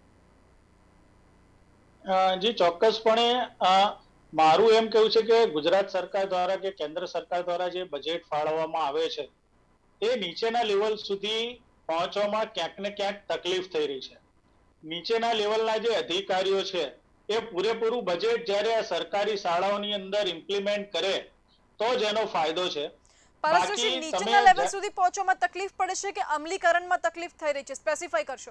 જી ચોક્કસપણે મારું એમ કેવું છે કે ગુજરાત સરકાર દ્વારા કે કેન્દ્ર સરકાર દ્વારા જે બજેટ ફાળવવામાં આવે છે એ નીચેના લેવલ સુધી પહોંચવામાં ક્યાંક ને ક્યાંક તકલીફ થઈ રહી છે. નીચેના લેવલના જે અધિકારીઓ છે એ પૂરેપૂરું બજેટ જ્યારે આ સરકારી શાળાઓની અંદર ઇમ્પ્લિમેન્ટ કરે તો જ એનો ફાયદો છે. બાકી નીચેના લેવલ સુધી પહોંચવામાં તકલીફ પડે છે કે અમલીકરણમાં તકલીફ થઈ રહી છે? સ્પેસિફાઈ કરશો.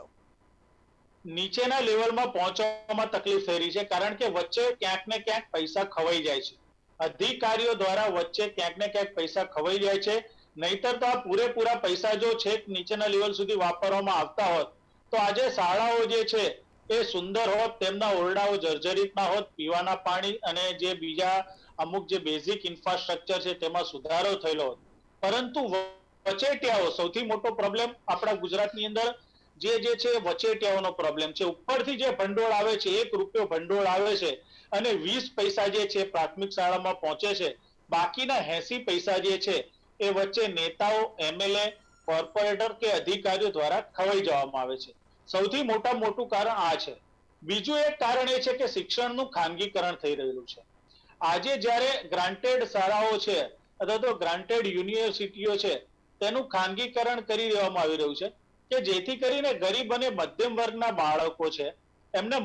નીચેના લેવલમાં પહોંચવામાં તકલીફ થઈ રહી છે, કારણ કે વચ્ચે ક્યાંક ને ક્યાંક પૈસા ખવાઈ જાય છે. અધિકારીઓ દ્વારા વચ્ચે ક્યાંક ને ક્યાંક પૈસા ખવાઈ જાય છે. નહીતર તો આ પૂરેપૂરા પૈસા જો છેક નીચેના લેવલ સુધી વાપરવામાં આવતા હોત તો આજે શાળાઓ જે છે એ સુંદર હોત, તેમના ઓરડાઓ જર્જરિત ના હોત, પીવાના પાણી અને જે બીજા અમુક જે બેઝિક ઇન્ફ્રાસ્ટ્રક્ચર છે તેમાં સુધારો થયેલો હોત. પરંતુ વચેટિયાઓ, સૌથી મોટો પ્રોબ્લેમ આપણા ગુજરાતની અંદર જે છે વચેટિયાઓનો પ્રોબ્લેમ છે. ઉપરથી જે ભંડોળ આવે છે, 1 રૂપિયો ભંડોળ આવે છે અને 20 પૈસા જે છે પ્રાથમિક શાળામાં પહોંચે છે, બાકીના 80 પૈસા જે છે એ વચ્ચે નેતાઓ, એમએલએ, કોર્પોરેટર કે અધિકારીઓ દ્વારા ખવાઈ જવામાં આવે છે. સૌથી મોટું કારણ આ છે. બીજું એક કારણ એ છે કે શિક્ષણનું ખાનગીકરણ થઈ રહેલું છે. આજે જ્યારે ગ્રાન્ટેડ શાળાઓ છે અથવા તો ગ્રાન્ટેડ યુનિવર્સિટીઓ છે તેનું ખાનગીકરણ કરી દેવામાં આવી રહ્યું છે કે જેથી કરીને ગરીબ અને મધ્યમ વર્ગના બાળકો છે એમને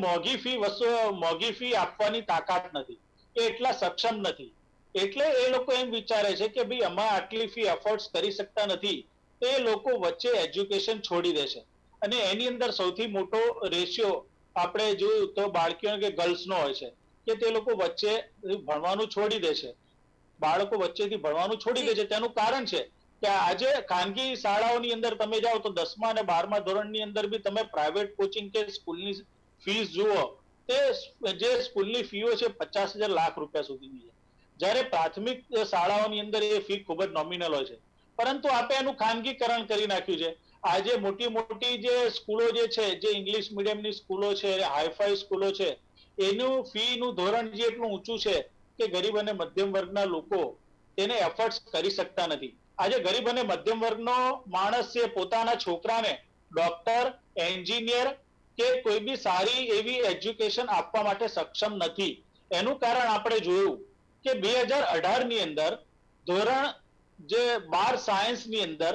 મોંઘી ફી આપવાની તાકાત નથી, એ એટલા સક્ષમ નથી. એટલે એ લોકો એમ વિચારે છે કે ભાઈ અમે આટલી ફી એફોર્ડ કરી શકતા નથી, તો એ લોકો વચ્ચે એજ્યુકેશન છોડી દે છે. અને એની અંદર સૌથી મોટો રેશિયો આપણે જોયું તો બાળકીઓ કે ગર્લ્સનો હોય છે કે તે લોકો વચ્ચે ભણવાનું છોડી દે છે. બાળકો વચ્ચેથી ભણવાનું છોડી દે છે. તેનું કારણ છે કે આજે ખાનગી શાળાઓની અંદર તમે જાઓ તો 10મા અને 12મા ધોરણની અંદર બી તમે પ્રાઇવેટ કોચિંગ કે સ્કૂલની ફીસ જુઓ, તે જે સ્કૂલની ફીઓ છે 50,000 લાખ રૂપિયા સુધીની છે, જ્યારે પ્રાથમિક શાળાઓની અંદર એ ફી ખૂબ જ નોમિનલ હોય છે. પરંતુ આપણે એનું ખાનગીકરણ કરી નાખ્યું છે. આજે મોટી જે સ્કૂલો જે છે, જે ઇંગ્લિશ મીડિયમની સ્કૂલો છે, હાઈફાઈ સ્કૂલો છે, એનું ફીનું ધોરણ જે એટલું ઊંચું છે કે ગરીબ અને મધ્યમ વર્ગના લોકો તેને એફોર્ડ કરી શકતા નથી. આજે ગરીબ અને મધ્યમ વર્ગનો માણસ છે પોતાના છોકરાને ડોક્ટર, એન્જિનિયર કે કોઈ બી સારી એવી એજ્યુકેશન આપવા માટે સક્ષમ નથી. એનું કારણ આપણે જોયું કે 2018 ની અંદર ધોરણ જે 12 સાયન્સની અંદર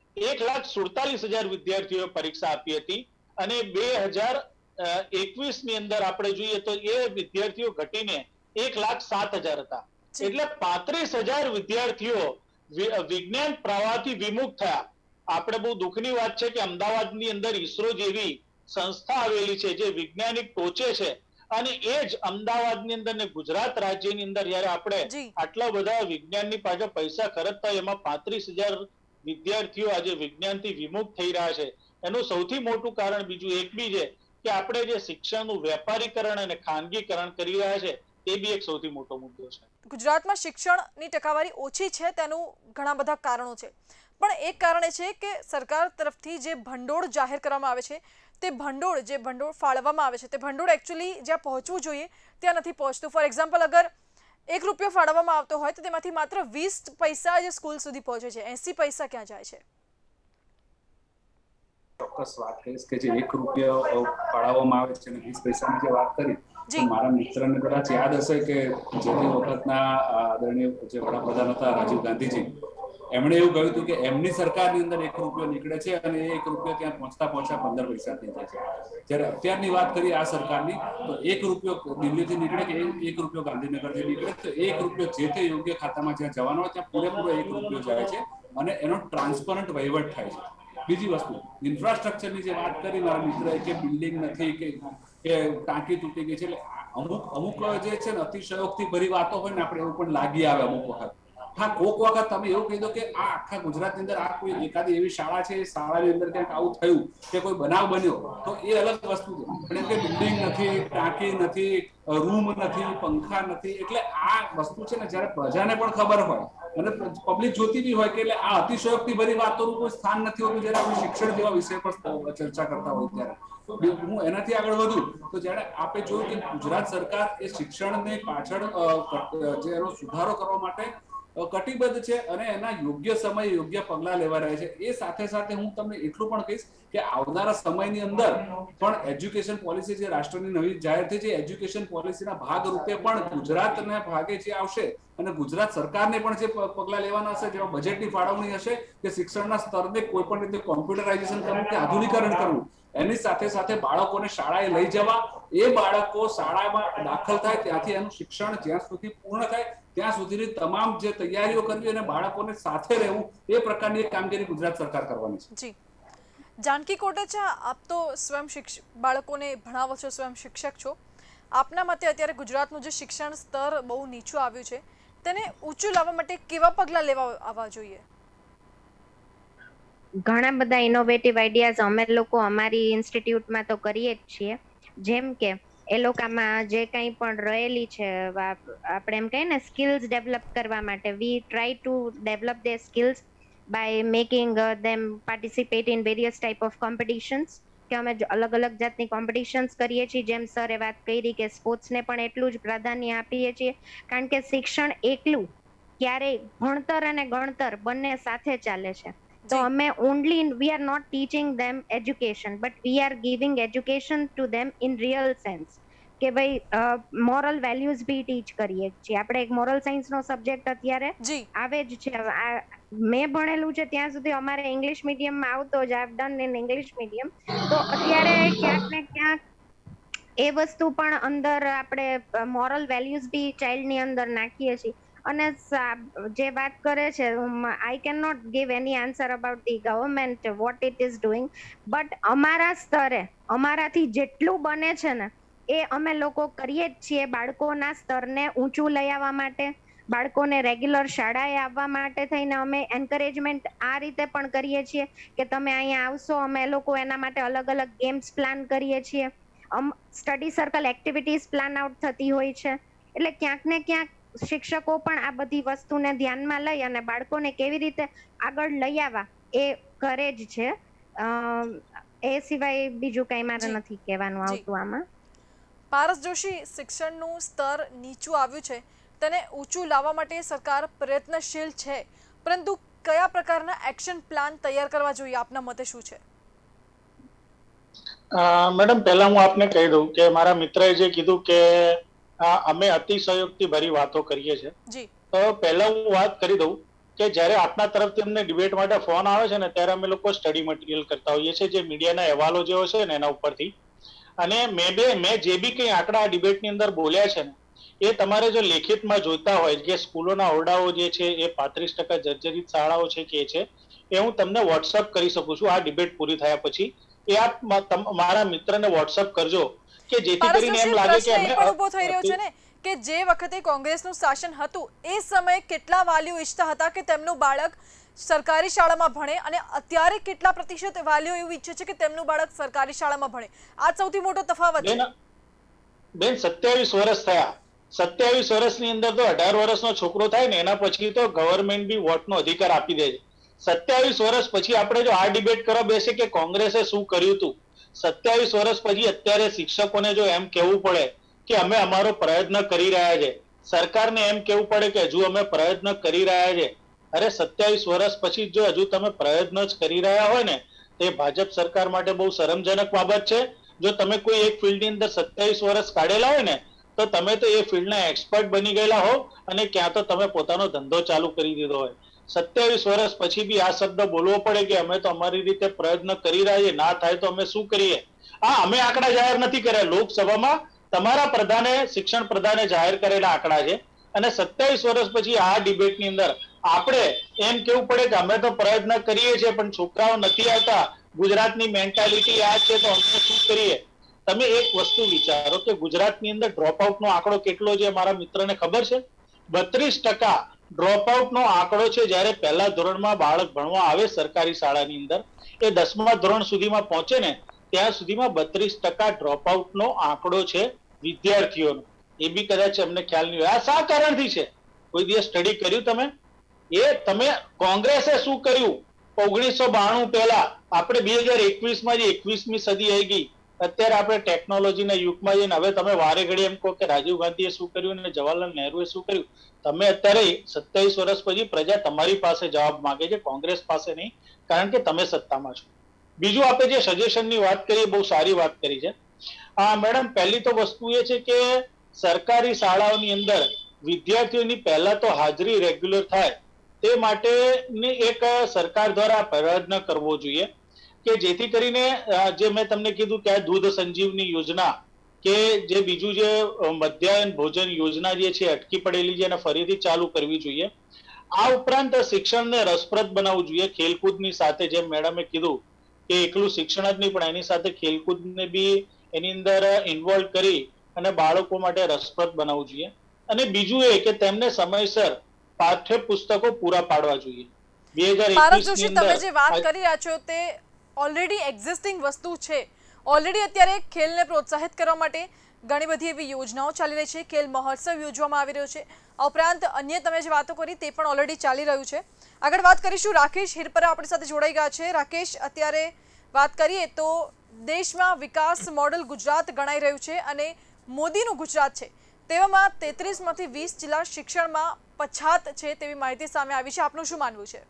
1,47,000 વિદ્યાર્થીઓએ પરીક્ષા આપી હતી અને 2021 ની અંદર આપણે જોઈએ તો એ વિદ્યાર્થીઓ ઘટીને 1,07,000 હતા. એટલે 35,000 વિદ્યાર્થીઓ વિજ્ઞાન પ્રવાહથી વિમુખ થયા. આપણે બહુ દુઃખની વાત છે કે અમદાવાદની અંદર ઈસરો જેવી સંસ્થા આવેલી છે જે વૈજ્ઞાનિક ટોચે છે, અને એ જ અમદાવાદની અંદર ને ગુજરાત રાજ્યની અંદર જયારે આપણે આટલા બધા વિજ્ઞાનની પાછળ પૈસા ખર્ચતા એમાં 35,000 વિદ્યાર્થીઓ આજે વિજ્ઞાનથી વિમુખ થઈ રહ્યા છે. એનું સૌથી મોટું કારણ બીજું એક બી છે કે આપણે જે શિક્ષણનું વેપારીકરણ અને ખાનગીકરણ કરી રહ્યા છે તે બી એક સૌથી મોટો મુદ્દો છે. ગુજરાતમાં શિક્ષણની ટકાવારી ઓછી છે તેનું ઘણા બધા કારણો છે, પણ એક કારણ એ છે કે સરકાર તરફથી જે ભંડોળ જાહેર કરવામાં આવે છે તે ભંડોળ ફાળવવામાં આવે છે તે ભંડોળ એકચ્યુઅલી જ્યાં પહોંચવું જોઈએ ત્યાં નથી પહોંચતું. ફોર એક્ઝામ્પલ, અગર ₹1 ફાળવવામાં આવતો હોય તો તેમાંથી માત્ર 20 પૈસા જ સ્કૂલ સુધી પહોંચે છે, 80 પૈસા ક્યાં જાય છે? ચોક્કસ વાત કરીશ કે જે ₹1 ફાળવવામાં આવે છે અને 20 પૈસાની જે વાત કરી, મારા મિત્રને કદાચ યાદ હશે કે જે વખતના આદરણીય જે વડાપ્રધાન હતા રાજીવ ગાંધીજી, એમણે એવું કહ્યું હતું કે એમની સરકારની અંદર ₹1 નીકળે છે અને એ ₹1 ત્યાં પહોંચતા 15 પૈસા થઈ જાય છે. જ્યારે અત્યારની વાત કરીએ આ સરકારની, તો ₹1 દિલ્હીથી નીકળે કે ₹1 ગાંધીનગરથી નીકળે તો ₹1 જે તે યોગ્ય ખાતામાં જ્યાં જવાનો હોય ત્યાં પૂરેપૂરો ₹1 જાય છે અને એનો ટ્રાન્સપરન્ટ વહીવટ થાય છે. બીજી વસ્તુ, ઇન્ફ્રાસ્ટ્રક્ચરની જે વાત કરી મારા મિત્રએ કે બિલ્ડિંગ નથી કે ટાંકી તૂટી ગઈ છે, એટલે અમુક જે છે ને અતિશયોક્તિ ભરી વાતો હોય ને આપણે એવું પણ લાગી આવે અમુક વખત. હા, કોક વખત તમે એવું કહી દો કે આ આખા ગુજરાતની અંદર આ કોઈ એકાદી એવી શાળા છે, શાળાની અંદર ક્યાંક આવું થયું કે કોઈ બનાવ બન્યો તો એ અલગ વસ્તુ છે, પણ એમ કે બિલ્ડિંગ નથી, ટાંકી નથી, રૂમ નથી, પંખા નથી, એટલે આ વસ્તુ છે ને જ્યારે પ્રજાને પણ ખબર હોય અને પબ્લિક જોતી બી હોય કે એટલે આ અતિશયોક્તિ ભરી વાતોનું કોઈ સ્થાન નથી હોતું જ્યારે આપણે શિક્ષણ જેવા વિષય પર ચર્ચા કરતા હોય ત્યારે. હું એનાથી આગળ વધું તો જ્યારે આપણે જોયું કે ગુજરાત સરકાર એ શિક્ષણને પાછળ જે એનો સુધારો કરવા માટે કટિબદ્ધ છે અને એના યોગ્ય સમય યોગ્ય પગલા લેવા રહ્યા છે. એ સાથે સાથે હું તમને એટલું પણ કહીશ કે આવનારા સમયની અંદર પણ એજ્યુકેશન પોલિસી જે રાષ્ટ્રની નવી જાહેર થઈ છે, એજ્યુકેશન પોલિસીના ભાગ રૂપે પણ ગુજરાતના ભાગે જે આવશે અને ગુજરાત સરકારને પણ જે પગલા લેવાના હશે, જેમાં બજેટની ફાળવણી હશે કે શિક્ષણના સ્તરને કોઈ પણ રીતે કોમ્પ્યુટરાઇઝેશન કરવું કે આધુનિકરણ કરવું, એની સાથે સાથે બાળકોને શાળાએ લઈ જવા, એ બાળકો શાળામાં દાખલ થાય ત્યાંથી એનું શિક્ષણ જ્યાં સુધી પૂર્ણ થાય ત્યાં સુધીની તમામ જે તૈયારીઓ કરવી અને બાળકોને સાથે રહેવું, એ પ્રકારની એક કામગીરી ગુજરાત સરકાર કરવાની છે. જી, જાનકી કોટેચા, આપ તો સ્વયં બાળકોને ભણાવો છો, સ્વયં શિક્ષક છો. આપના મતે અત્યારે ગુજરાતનું જે શિક્ષણ સ્તર બહુ નીચું આવ્યું છે તેને ઊંચું લાવવા માટે કેવા પગલાં લેવા આવવા જોઈએ? ઘણા બધા ઇનોવેટિવ આઈડિયાઝ અમે લોકો અમારી ઇન્સ્ટિટ્યૂટમાં તો કરીએ જ છીએ. જેમ કે એ લોકોમાં જે કંઈ પણ રહેલી છે, આપણે એમ કહીએ ને સ્કિલ્સ ડેવલપ કરવા માટે, we try to develop their skills by making them participate in various type of competitions. કે અમે અલગ અલગ જાતની કોમ્પિટિશન્સ કરીએ છીએ. જેમ સરે વાત કરી કે સ્પોર્ટ્સને પણ એટલું જ પ્રાધાન્ય આપીએ છીએ, કારણ કે શિક્ષણ એકલું ક્યારેય ભણતર અને ગણતર બંને સાથે ચાલે છે. તો અમે we are not teaching them education, but we are giving education to them in real sense. કે ભાઈ મોરલ વેલ્યુઝ બી ટીચ કરીએ છીએ. આપણે એક મોરલ સાયન્સનો સબ્જેક્ટ અત્યારે આવે જ છે. મેં ભણેલું છે ત્યાં સુધી અમારે ઇંગ્લિશ મીડિયમમાં આવતો જ, I have done in English medium. તો અત્યારે ક્યાંક ને ક્યાંક એ વસ્તુ પણ અંદર આપણે મોરલ વેલ્યુઝ બી ચાઇલ્ડની અંદર નાખીએ છીએ. અને જે વાત કરે છે, I can not give any answer about the government what it is doing, but અમારા સ્તરે અમારાથી જેટલું બને છે ને એ અમે લોકો કરીએ જ છીએ બાળકોના સ્તરને ઊંચું લઈ આવવા માટે. બાળકોને રેગ્યુલર શાળાએ આવવા માટે થઈને અમે એન્કરેજમેન્ટ આ રીતે પણ કરીએ છીએ કે તમે અહીંયા આવશો, અમે લોકો એના માટે અલગ અલગ ગેમ્સ પ્લાન કરીએ છીએ. Study circle activities plan out થતી હોય છે. એટલે ક્યાંક ને ક્યાંક શિક્ષકો પણ આ બધી વસ્તુને ધ્યાનમાં લઈ અને બાળકોને કેવી રીતે આગળ લઈ આવવા એ કરે જ છે. એ સિવાય બીજું કંઈ મારે નથી કહેવાનું આવતું આમાં. પારસ જોશી, શિક્ષણનું સ્તર નીચું આવ્યું છે તેને ઊંચું લાવવા માટે સરકાર પ્રયત્નશીલ છે, પરંતુ કયા પ્રકારના એક્શન પ્લાન તૈયાર કરવા જોઈએ, આપના મતે શું છે? મેડમ, પહેલા હું આપને કહી દઉં કે મારા મિત્રએ જે કીધું કે અમે અતિશયોક્તિ ભરી વાતો કરીએ છીએ, તો પહેલા હું વાત કરી દઉં કે જ્યારે આપના તરફથી અમને ડિબેટ માટે ફોન આવે છે ને ત્યારે અમે લોકો સ્ટડી મટીરિયલ કરતા હોઈએ છીએ, જે મીડિયાના અહેવાલો જે છે ને એના ઉપરથી. અને મેં જે બી કંઈ આંકડા આ ડિબેટની અંદર બોલ્યા છે ને એ તમારે જો લેખિતમાં જોઈતા હોય, કે સ્કૂલોના ઓરડાઓ જે છે એ 35% જર્જરિત શાળાઓ છે કે છે, એ હું તમને વોટ્સઅપ કરી શકું છું આ ડિબેટ પૂરી થયા પછી. એ આપ મારા મિત્રને વોટ્સઅપ કરજો, કે જેથી કરીને એમ લાગે કે અમે ઉભો થઈ રહ્યો છે ને કે જે વખતે કોંગ્રેસનું શાસન હતું એ સમયે કેટલા વાલીઓ ઈચ્છતા હતા કે તેમનું બાળક સરકારી શાળામાં ભણે, અને અત્યારે કેટલા પ્રતિશત વાલીઓ એવું ઈચ્છે છે કે તેમનું બાળક સરકારી શાળામાં ભણે? આ સૌથી મોટો તફાવત છે. બેન 27 વર્ષ થયા. 27 વર્ષની અંદર તો 18 વર્ષનો છોકરો થાય ને એના પછી તો ગવર્મેન્ટ બી વોટનો અધિકાર આપી દે છે. 27 વર્ષ પછી આપણે જો આ ડિબેટ કરવા બેસે કે કોંગ્રેસે શું કર્યું હતું, 27 વર્ષ પછી અત્યારે શિક્ષકોને જો એમ કહેવું પડે કે અમે અમારો પ્રયત્ન કરી રહ્યા છે, સરકારને એમ કહેવું પડે કે હજુ અમે પ્રયત્ન કરી રહ્યા છે. અરે 27 વર્ષ પછી જો હજુ તમે પ્રયત્ન જ કરી રહ્યા હોય ને તે ભાજપ સરકાર માટે બહુ શરમજનક બાબત છે. જો તમે કોઈ એક ફિલ્ડની અંદર 27 વર્ષ કાઢેલા હોય ને તો તમે તો એ ફિલ્ડના એક્સપર્ટ બની ગયેલા હો, અને ક્યાં તો તમે પોતાનો ધંધો ચાલુ કરી દીધો હોય. 27 વર્ષ પછી બી આ શબ્દ બોલવો પડે કે અમે તો અમારી રીતે પ્રયત્ન કરી રહ્યા છીએ, ના થાય તો અમે શું કરીએ? અમે આંકડા જાહેર નથી કર્યા, લોકસભામાં તમારા પ્રધાને, શિક્ષણ પ્રધાને જાહેર કરેલા આંકડા છે. અને 27 વર્ષ પછી આ ડિબેટની અંદર આપણે એમ કેવું પડે કે અમે તો પ્રયત્ન કરીએ છીએ પણ છોકરાઓ નથી આવતા, ગુજરાતની મેન્ટાલિટી આ છે તો અમે શું કરીએ? તમે એક વસ્તુ વિચારો કે ગુજરાતની અંદર ડ્રોપઆઉટનો આંકડો કેટલો છે મારા મિત્રને ખબર છે? 32% ડ્રોપઆઉટનો આંકડો છે. જ્યારે પહેલા ધોરણમાં બાળક ભણવા આવે સરકારી શાળાની અંદર, એ 10મા ધોરણ સુધીમાં પહોંચે ને ત્યાં સુધીમાં 32% ડ્રોપઆઉટનો આંકડો છે વિદ્યાર્થીઓનો. એ બી કદાચ અમને ખ્યાલ નહીં હોય. આ શા કારણથી છે? કોઈ દિવસ સ્ટડી કર્યું તમે? એ તમે કોંગ્રેસે શું કર્યું 1992 પહેલા? આપણે 2021માં જે 21મી સદી આવી ગઈ, અત્યારે આપણે ટેકનોલોજીના યુગમાં જઈને હવે તમે વારે ઘડી એમ કહો કે રાજીવ ગાંધીએ શું કર્યું અને જવાહરલાલ નહેરુએ શું કર્યું. તમે અત્યારે 27 વર્ષ પછી પ્રજા તમારી પાસે જવાબ માંગે છે, કોંગ્રેસ પાસે નહીં, કારણ કે તમે સત્તામાં છો. બીજું આપણે જે સજેશનની વાત કરીએ, બહુ સારી વાત કરી છે મેડમ. પહેલી તો વસ્તુ એ છે કે સરકારી શાળાઓની અંદર વિદ્યાર્થીઓની પહેલા તો હાજરી રેગ્યુલર થાય તે માટેની એક સરકાર દ્વારા પ્રયત્ન કરવો જોઈએ, કે જેથી કરીને જે મેં તમને કીધું કે દૂધ સંજીવની યોજના કે જે બીજું જે મધ્યાહન ભોજન યોજના જે છે અટકી પડેલી છે એને ફરીથી ચાલુ કરવી જોઈએ. આ ઉપરાંત શિક્ષણને રસપ્રદ બનાવવું જોઈએ ખેલકૂદની સાથે. જેમ મેડમે કીધું કે એકલું શિક્ષણ જ નહીં પણ એની સાથે ખેલકૂદને બી એની અંદર ઇન્વોલ્વ કરી અને બાળકો માટે રસપ્રદ બનાવવું જોઈએ. અને બીજું એ કે તેમને સમયસર પાઠ્ય પુસ્તકો પૂરા પાડવા જોઈએ. 2021 ની અંદર તમે જે વાત કરી રહ્યા છો તે ઓલરેડી એક્ઝિસ્ટિંગ વસ્તુ છે. ઓલરેડી અત્યારે ખેલને પ્રોત્સાહિત કરવા માટે ઘણી બધી એવી યોજનાઓ ચાલી રહી છે. ખેલ મહોત્સવ યોજવામાં આવી રહ્યો છે. આ ઉપરાંત અન્ય તમે જે વાતો કરી તે પણ ઓલરેડી ચાલી રહ્યું છે. આગળ વાત કરીશું. રાકેશ હિરપરા આપણી સાથે જોડાઈ ગયા છે. રાકેશ, અત્યારે વાત કરીએ તો દેશમાં વિકાસ મોડલ ગુજરાત ગણાઈ રહ્યું છે અને મોદીનું ગુજરાત છે. તેવામાં 33માંથી 20 જિલ્લા શિક્ષણમાં પછાત છે તેવી માહિતી સામે આવી છે. આપનું શું માનવું છે?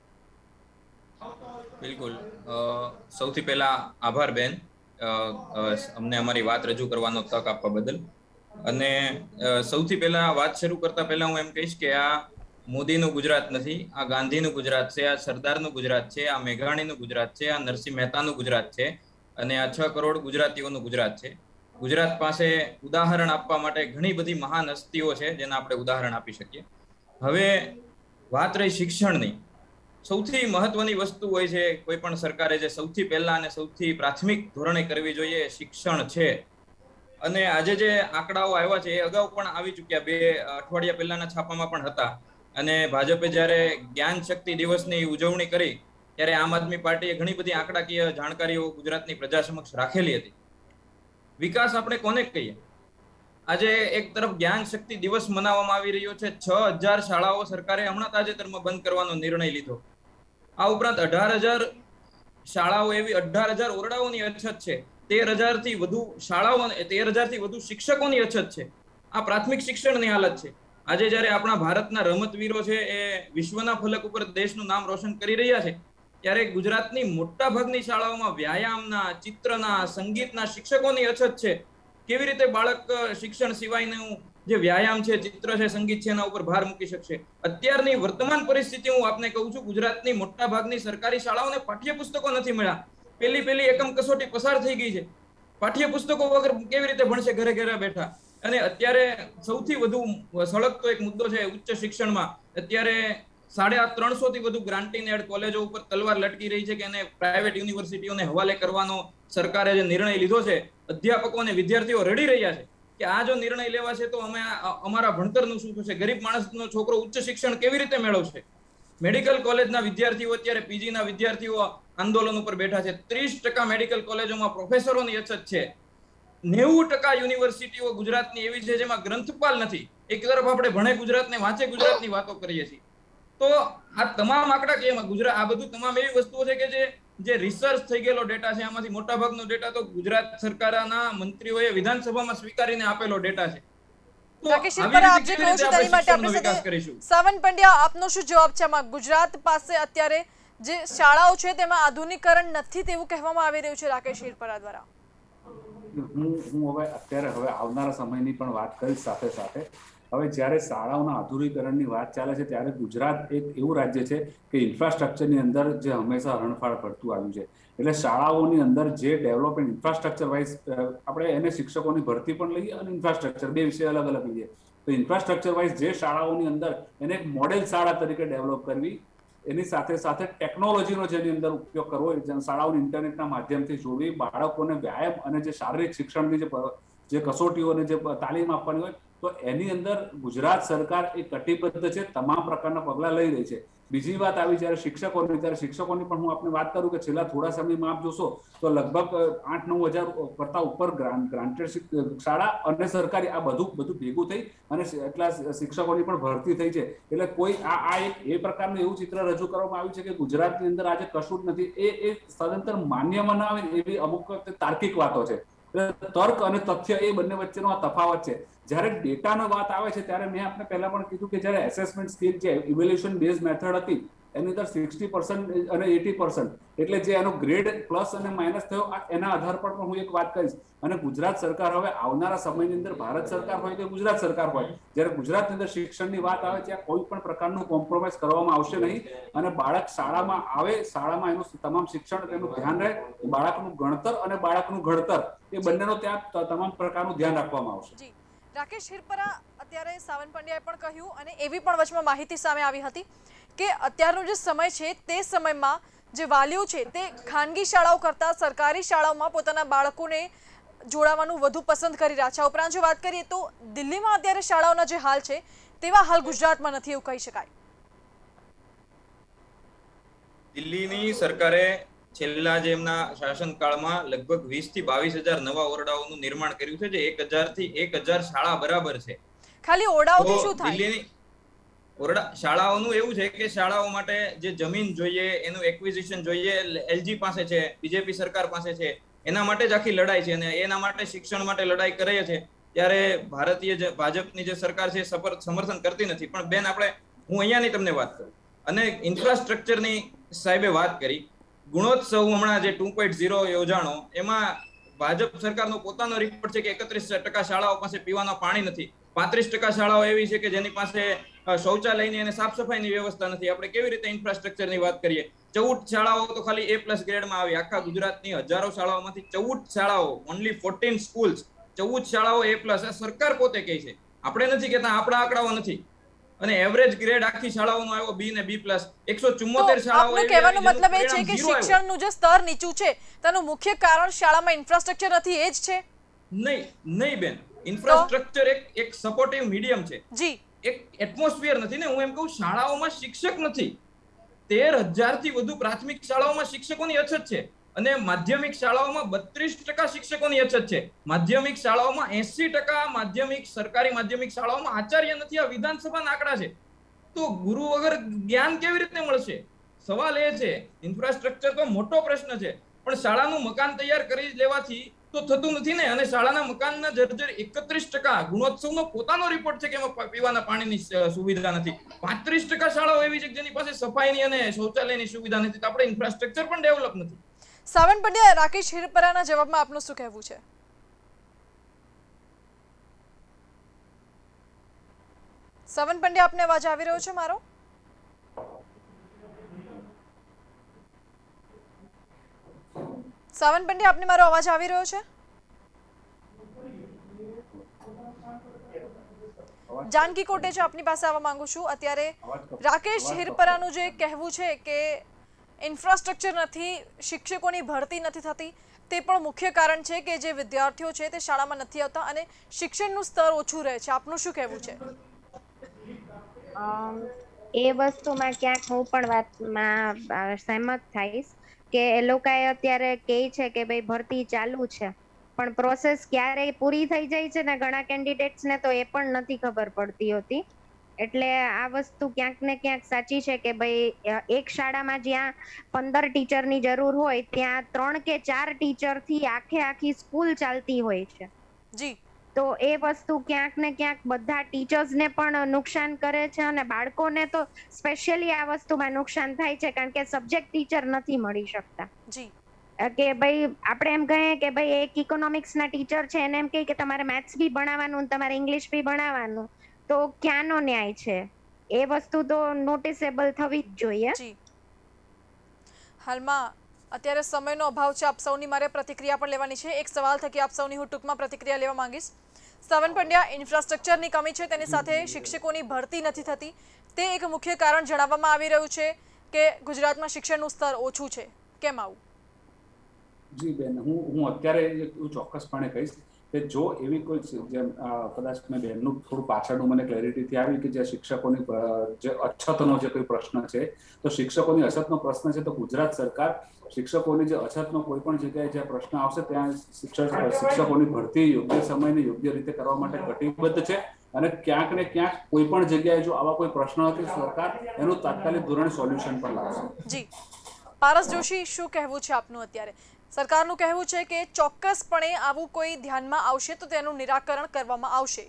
બિલકુલ. સૌથી પહેલા આભાર બેન, અમને અમારી વાત રજૂ કરવાનો તક આપવા બદલ. અને સૌથી પહેલા વાત શરૂ કરતા પહેલા હું એમ કહીશ કે આ મોદીનું ગુજરાત નથી, આ ગાંધીનું ગુજરાત છે, આ સરદારનું ગુજરાત છે, આ મેઘાણીનું ગુજરાત છે, આ નરસિંહ મહેતાનું ગુજરાત છે, અને આ 6 કરોડ ગુજરાતીઓનું ગુજરાત છે. ગુજરાત પાસે ઉદાહરણ આપવા માટે ઘણી બધી મહાન હસ્તીઓ છે જેના આપણે ઉદાહરણ આપી શકીએ. હવે વાત રહી શિક્ષણની. સૌથી મહત્વની વસ્તુ હોય છે કોઈ પણ સરકારે જે સૌથી પહેલા અને સૌથી પ્રાથમિક ધોરણે કરવી જોઈએ શિક્ષણ છે. અને આજે જે આંકડાઓ આવ્યા છે એ અગાઉ પણ આવી ચૂક્યા, 2 અઠવાડિયા પહેલાના છાપામાં પણ હતા. અને ભાજપે જ્યારે જ્ઞાન શક્તિ દિવસની ઉજવણી કરી ત્યારે આમ આદમી પાર્ટીએ ઘણી બધી આંકડાકીય જાણકારીઓ ગુજરાતની પ્રજા સમક્ષ રાખેલી હતી. વિકાસ આપણે કોને કહીએ? આજે એક તરફ જ્ઞાન શક્તિ દિવસ મનાવવામાં આવી રહ્યો છે. 6000 શાળાઓ સરકારે હમણાં તાજેતરમાં બંધ કરવાનો નિર્ણય લીધો. આ ઉપરાંત 18000 શાળાઓ એવી 18000 ઓરડાઓની અછત છે. 13000થી વધુ શાળાઓ, 13000થી વધુ શિક્ષકોની અછત છે. આ પ્રાથમિક શિક્ષણની હાલત છે. આજે જ્યારે આપણા ભારતના રમતવીરો છે એ વિશ્વના ફલક ઉપર દેશનું નામ રોશન કરી રહ્યા છે, ત્યારે ગુજરાતની મોટા ભાગની શાળાઓમાં વ્યાયામના, ચિત્રના, સંગીતના શિક્ષકોની અછત છે. કેવી રીતે બાળક શિક્ષણ સિવાયનું જે વ્યાયામ છે, ચિત્ર છે, સંગીત છે, એના ઉપર ભાર મૂકી શકશે. અત્યારની વર્તમાન પરિસ્થિતિ હું આપને કહું છું, ગુજરાતની મોટા ભાગની સરકારી શાળાઓને પાઠ્યપુસ્તકો નથી મળ્યા. પેલી એકમ કસોટી પસાર થઈ ગઈ છે. પાઠ્યપુસ્તકો વગર કેવી રીતે ભણશે ઘરે ઘરે બેઠા? અને અત્યારે સૌથી વધુ સળગતો એક મુદ્દો છે ઉચ્ચ શિક્ષણમાં. અત્યારે 350 થી વધુ ગ્રાન્ટીન એડ કોલેજો ઉપર તલવાર લટકી રહી છે કે એને પ્રાઇવેટ યુનિવર્સિટીઓને હવાલે કરવાનો સરકારે જે નિર્ણય લીધો છે. અધ્યાપકો અને વિદ્યાર્થીઓ રડી રહ્યા છે કે આ જો નિર્ણય લેવા છે તો અમે અમારા ભણતરનું શું થશે? ગરીબ માણસનો છોકરો ઉચ્ચ શિક્ષણ કેવી રીતે મેળવશે? મેડિકલ કોલેજના વિદ્યાર્થીઓ, અત્યારે પીજીના વિદ્યાર્થીઓ આંદોલન ઉપર બેઠા છે. 30% મેડિકલ કોલેજોમાં પ્રોફેસરોની અછત છે. 90% યુનિવર્સિટીઓ ગુજરાતની એવી છે જેમાં ગ્રંથપાલ નથી. એક તરફ આપણે ભણે ગુજરાતને, વાંચે ગુજરાતની વાતો કરીએ છીએ. તો આ તમામ આંકડા કેમ ગુજરાત, આ બધું તમામ એવી વસ્તુઓ છે કે જે રિસર્ચ થઈ ગયેલો ડેટા છે. આમાંથી મોટા ભાગનો ડેટા તો ગુજરાત સરકારના મંત્રીઓએ વિધાનસભામાં સ્વીકારીને આપેલો ડેટા છે. સાવન પંડ્યા, આપનો શું જવાબ છે આમાં? ગુજરાત પાસે અત્યારે જે શાળાઓ છે તેમાં આધુનિકરણ નથી તેવું કહેવામાં આવી રહ્યું છે રાકેશ હિરપરા દ્વારા. હું હવે આવનારા સમયની પણ વાત કરીશ. સાથે સાથે હવે જ્યારે શાળાઓના આધુનિકરણની વાત ચાલે છે ત્યારે ગુજરાત એક એવું રાજ્ય છે કે ઇન્ફ્રાસ્ટ્રક્ચરની અંદર જે હંમેશા હરણફાળ પડતું આવ્યું છે. એટલે શાળાઓની અંદર જે ડેવલપમેન્ટ ઇન્ફ્રાસ્ટ્રક્ચર વાઇઝ આપણે એને શિક્ષકોની ભરતી પણ લઈએ અને ઇન્ફ્રાસ્ટ્રક્ચર, બે વિષય અલગ અલગ લઈએ. તો ઇન્ફ્રાસ્ટ્રક્ચર વાઇઝ જે શાળાઓની અંદર એને એક મોડેલ શાળા તરીકે ડેવલપ કરવી, એની સાથે સાથે ટેકનોલોજીનો જેની અંદર ઉપયોગ કરવો, શાળાઓને ઇન્ટરનેટના માધ્યમથી જોડવી, બાળકોને વ્યાયામ અને જે શારીરિક શિક્ષણની જે કસોટીઓને જે તાલીમ આપવાની હોય તો એની અંદર ગુજરાત સરકાર એ કટિબદ્ધ છે, તમામ પ્રકારના પગલાં લઈ રહી છે. બીજી વાત આવી જ્યારે શિક્ષકોની, ત્યારે શિક્ષકોની પણ હું આપને વાત કરું કે છેલ્લા થોડા સમયમાં આપ જોશો તો લગભગ 8-9 હજાર કરતા ઉપર ગ્રાન્ટેડ શાળા અને સરકારી આ બધું ભેગું થઈ અને એટલા શિક્ષકોની પણ ભરતી થઈ છે. એટલે કોઈ આ એક એ પ્રકારનું એવું ચિત્ર રજૂ કરવામાં આવ્યું છે કે ગુજરાતની અંદર આજે કશું જ નથી. એ સદંતર માન્યમાં ના આવે એવી અમુક તાર્કિક વાતો છે. તર્ક અને તથ્ય એ બંને વચ્ચેનો આ તફાવત છે. જ્યારે ડેટાનો વાત આવે છે ત્યારે મેં આપણે પહેલા પણ કીધું કે જ્યારે એસેસમેન્ટ સ્કીલ છે, ઇવેલ્યુએશન બેઝ મેથડ હતી, એની અંદર 60% અને 80%, એટલે જે એનો ગ્રેડ પ્લસ અને માઇનસ થયો, એના આધાર પર પણ હું એક વાત કહીશ. અને ગુજરાત સરકાર હવે આવનારા સમયની અંદર ભારત સરકાર હોય કે ગુજરાત સરકાર હોય, જ્યારે ગુજરાતની અંદર શિક્ષણની વાત આવે ત્યાં કોઈ પણ પ્રકારનું કોમ્પ્રોમાઇઝ કરવામાં આવશે નહીં. અને બાળક શાળામાં આવે, શાળામાં એનું તમામ શિક્ષણ, તેનું ધ્યાન રહે, બાળકનું ગણતર અને બાળકનું ઘડતર એ બંનેનો ત્યાં તમામ પ્રકારનું ધ્યાન રાખવામાં આવશે. રાકેશ હિરપરા, અત્યારે સાવન પંડ્યાએ પણ કહ્યું અને એવી પણ વચમાં માહિતી સામે આવી હતી કે અત્યારનો જે સમય છે તે સમયમાં જે વાલીઓ છે તે ખાનગી શાળાઓ કરતાં સરકારી શાળાઓમાં પોતાના બાળકોને જોડાવાનું વધુ પસંદ કરી રહ્યા છે. ઉપરાંત જો વાત કરીએ તો દિલ્હીમાં અત્યારે શાળાઓના જે હાલ છે તેવા હાલ ગુજરાતમાં નથી એવું કહી શકાય. દિલ્હીની સરકારે છેલ્લા જે એમના શાસનકાળમાં લગભગ 20 થી 22 હજાર નવા ઓરડાઓનું નિર્માણ કર્યું છે, જે 1000 થી 1000 શાળા બરાબર છે. ખાલી ઓરડાઓથી શું થાય? દિલ્હીની શાળાઓનું એવું છે કે શાળાઓ માટે જે જમીન જોઈએ, એનું એક્વિઝિશન જોઈએ, એલજી પાસે છે, બીજેપી સરકાર પાસે છે, એના માટે જ આખી લડાઈ છે. અને એના માટે શિક્ષણ માટે લડાઈ કરે છે. ત્યારે ભાજપની જે સરકાર છે સમર્થન કરતી નથી. પણ બેન, હું અહીંયાની તમને વાત કરું અને ઇન્ફ્રાસ્ટ્રક્ચરની સાહેબે વાત કરી. ગુણોત્સવ હમણાં જે 2.0 યોજાણો, એમાં ભાજપ સરકારનો પોતાનો રિપોર્ટ છે કે 31% શાળાઓ પાસે પીવાના પાણી નથી. 35% શાળાઓ એવી છે કે જેની પાસે શૌચાલયની અને સાફ સફાઈની વ્યવસ્થા નથી. આપણે કેવી રીતે ઇન્ફ્રાસ્ટ્રક્ચરની વાત કરીએ? 14 શાળાઓ તો ખાલી A+ ગ્રેડમાં આવી. આખા ગુજરાતની હજારો શાળાઓમાંથી 14 શાળાઓ, ઓનલી 14 સ્કૂલ્સ, 14 શાળાઓ A+. આ સરકાર પોતે કહે છે, આપણે નથી કહેતા, આપણા આંકડાઓ નથી. અને એવરેજ ગ્રેડ આખી શાળાઓનો આવ્યો B ને B+. 174 શાળાઓ. આપનો કહેવાનો મતલબ એ છે કે શિક્ષણનું જે સ્તર નીચું છે તેનું મુખ્ય કારણ શાળામાં ઇન્ફ્રાસ્ટ્રક્ચર નથી, એ જ છે? નહીં બેન, ઇન્ફ્રાસ્ટ્રક્ચર એક સપોર્ટિવ મીડિયમ છે જી, એક એટમોસ્ફિયર નથી ને. હું એમ કહું, શાળાઓમાં શિક્ષક નથી. 13,000 થી વધુ પ્રાથમિક શાળાઓમાં શિક્ષકોની અછત છે અને માધ્યમિક શાળાઓમાં 32% શિક્ષકોની અછત છે. માધ્યમિક શાળાઓમાં 80%, માધ્યમિક સરકારી માધ્યમિક શાળાઓમાં આચાર્ય નથી. આ વિધાનસભાના આંકડા છે. તો ગુરુ વગર જ્ઞાન કેવી રીતે મળશે? સવાલ એ છે. ઇન્ફ્રાસ્ટ્રક્ચર તો મોટો પ્રશ્ન છે, પણ શાળાનું મકાન તૈયાર કરી લેવાથી તો થતું નથી ને. અને શાળાના મકાનના જર્જર 31%. ગુણોત્સવનો પોતાનો રિપોર્ટ છે કે એમાં પીવાના પાણીની સુવિધા નથી. 35% શાળાઓ એવી છે કે જેની પાસે સફાઈની અને શૌચાલયની સુવિધા નથી. તો આપણે ઇન્ફ્રાસ્ટ્રક્ચર પણ ડેવલપ નથી. સાવન પંડ્યા, રાકેશ હિરપરાના જવાબમાં આપનું શું કહેવું છે? સવન પંડ્યા, આપને અવાજ આવી રહ્યો છે મારો? સવન પંડ્યા, આપને મારો અવાજ આવી રહ્યો છે? જાનકી કોટેચા, આપની પાસે આવવા માંગુ છું. અત્યારે રાકેશ હિરપરાનું જે કહેવું છે કે ઇન્ફ્રાસ્ટ્રક્ચર નથી, શિક્ષકોની ભરતી નથી થતી, તે પણ મુખ્ય કારણ છે કે જે વિદ્યાર્થીઓ છે તે શાળામાં નથી આવતા અને શિક્ષણનું સ્તર ઓછું રહે છે. આપનું શું કહેવું છે? એ વસ્તુમાં ક્યાંક હું પણ વાતમાં સહેમત થઈશ કે એ લોકોએ અત્યારે કહે છે કે ભાઈ ભરતી ચાલુ છે, પણ પ્રોસેસ ક્યારે પૂરી થઈ જાય છે ને ઘણા કેન્ડિડેટ્સને તો એ પણ નથી ખબર પડતી હોતી. એટલે આ વસ્તુ ક્યાંક ને ક્યાંક સાચી છે કે ભાઈ એક શાળામાં જ્યાં 15 ટીચરની જરૂર હોય ત્યાં 3 કે 4 ટીચરથી આખી સ્કૂલ ચાલતી હોય છે. જી. તો એ વસ્તુ ક્યાંક ને ક્યાંક બધા ટીચર્સને પણ નુકસાન કરે છે અને બાળકોને તો સ્પેશિયલી આ વસ્તુમાં નુકસાન થાય છે કારણ કે સબ્જેક્ટ ટીચર નથી મળી શકતા. જી. કે ભાઈ આપણે એમ કહીએ કે ભાઈ એક ઇકોનોમિક્સના ટીચર છે એને એમ કહે કે તમારે મેથ્સ બી ભણાવવાનું તમારે ઇંગ્લિશ બી ભણાવવાનું, તો ક્યાંનો ન્યાય છે? એ વસ્તુ તો નોટિસેબલ થવી જ જોઈએ. જી. હાલમાં અત્યારે સમયનો અભાવ છે, આપ સૌની મારે પ્રતિક્રિયા પણ લેવાની છે. એક સવાલ થકી આપ સૌની હું ટૂંકમાં પ્રતિક્રિયા લેવા માંગીશ. સવન પંડ્યા, ઇન્ફ્રાસ્ટ્રક્ચરની કમી છે, તેની સાથે શિક્ષકોની ભરતી નથી થતી, તે એક મુખ્ય કારણ જણાવવામાં આવી રહ્યું છે કે ગુજરાતમાં શિક્ષણનું સ્તર ઓછું છે. કેમ આવું? જી બેન, હું અત્યારે ચોક્કસપણે કહીશ કે જો એવી કોઈ જેમ કદાચ મેં બેનનું થોડું પાછળનું મને ક્લેરિટીથી આવી કે જે શિક્ષકોની જે અછતનો જે કોઈ પ્રશ્ન છે, તો શિક્ષકોની અછતનો પ્રશ્ન છે તો ગુજરાત સરકાર શિક્ષકોની જે અછતનો કોઈ પણ જગ્યાએ જે પ્રશ્ન આવશે ત્યાં શિક્ષકોની ભરતી યોગ્ય સમયને યોગ્ય રીતે કરવા માટે કટિબદ્ધ છે અને ક્યાંક ને ક્યાંક કોઈ પણ જગ્યાએ જો આવા કોઈ પ્રશ્ન હોય તો સરકાર એનું તાત્કાલિક ધોરણે સોલ્યુશન પણ લાવશે. જી. પારસ જોશી, શું કહેવું છે આપનું? અત્યારે સરકારનું કહેવું છે કે ચોક્કસપણે આવું કોઈ ધ્યાનમાં આવશે તો તેનું નિરાકરણ કરવામાં આવશે.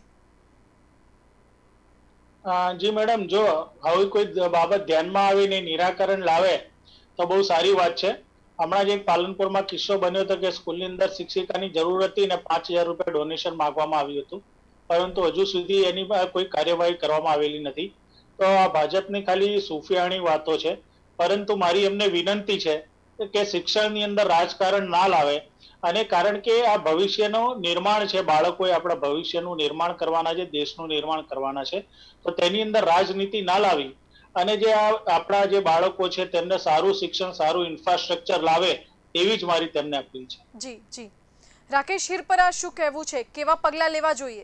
જી મેડમ, જો આવી કોઈ બાબત ધ્યાનમાં આવીને નિરાકરણ લાવે તો બહુ સારી વાત છે. હમણાં જ એક પાલનપુરમાં કિસ્સો બન્યો હતો કે સ્કૂલની અંદર શિક્ષિકાની જરૂર હતી ને 5,000 રૂપિયા ડોનેશન માંગવામાં આવ્યું હતું, પરંતુ હજુ સુધી એની કોઈ કાર્યવાહી કરવામાં આવેલી નથી. તો આ ભાજપની ખાલી સૂફિયાણી વાતો છે, પરંતુ મારી એમને વિનંતી છે કે શિક્ષણની અંદર રાજકારણ ના લાવે. અને કારણ કે આ ભવિષ્યનું નિર્માણ છે, બાળકોએ આપણા ભવિષ્યનું નિર્માણ કરવાના છે, દેશનું નિર્માણ કરવાના છે, તો તેની અંદર રાજનીતિ ના લાવી અને જે આપણા જે બાળકો છે તેમને સારું શિક્ષણ, સારું ઇન્ફ્રાસ્ટ્રક્ચર લાવે એવી જ મારી તેમને અપીલ છે. જી જી. રાકેશ હિરપરા, શું કહેવું છે? કેવા પગલાં લેવા જોઈએ?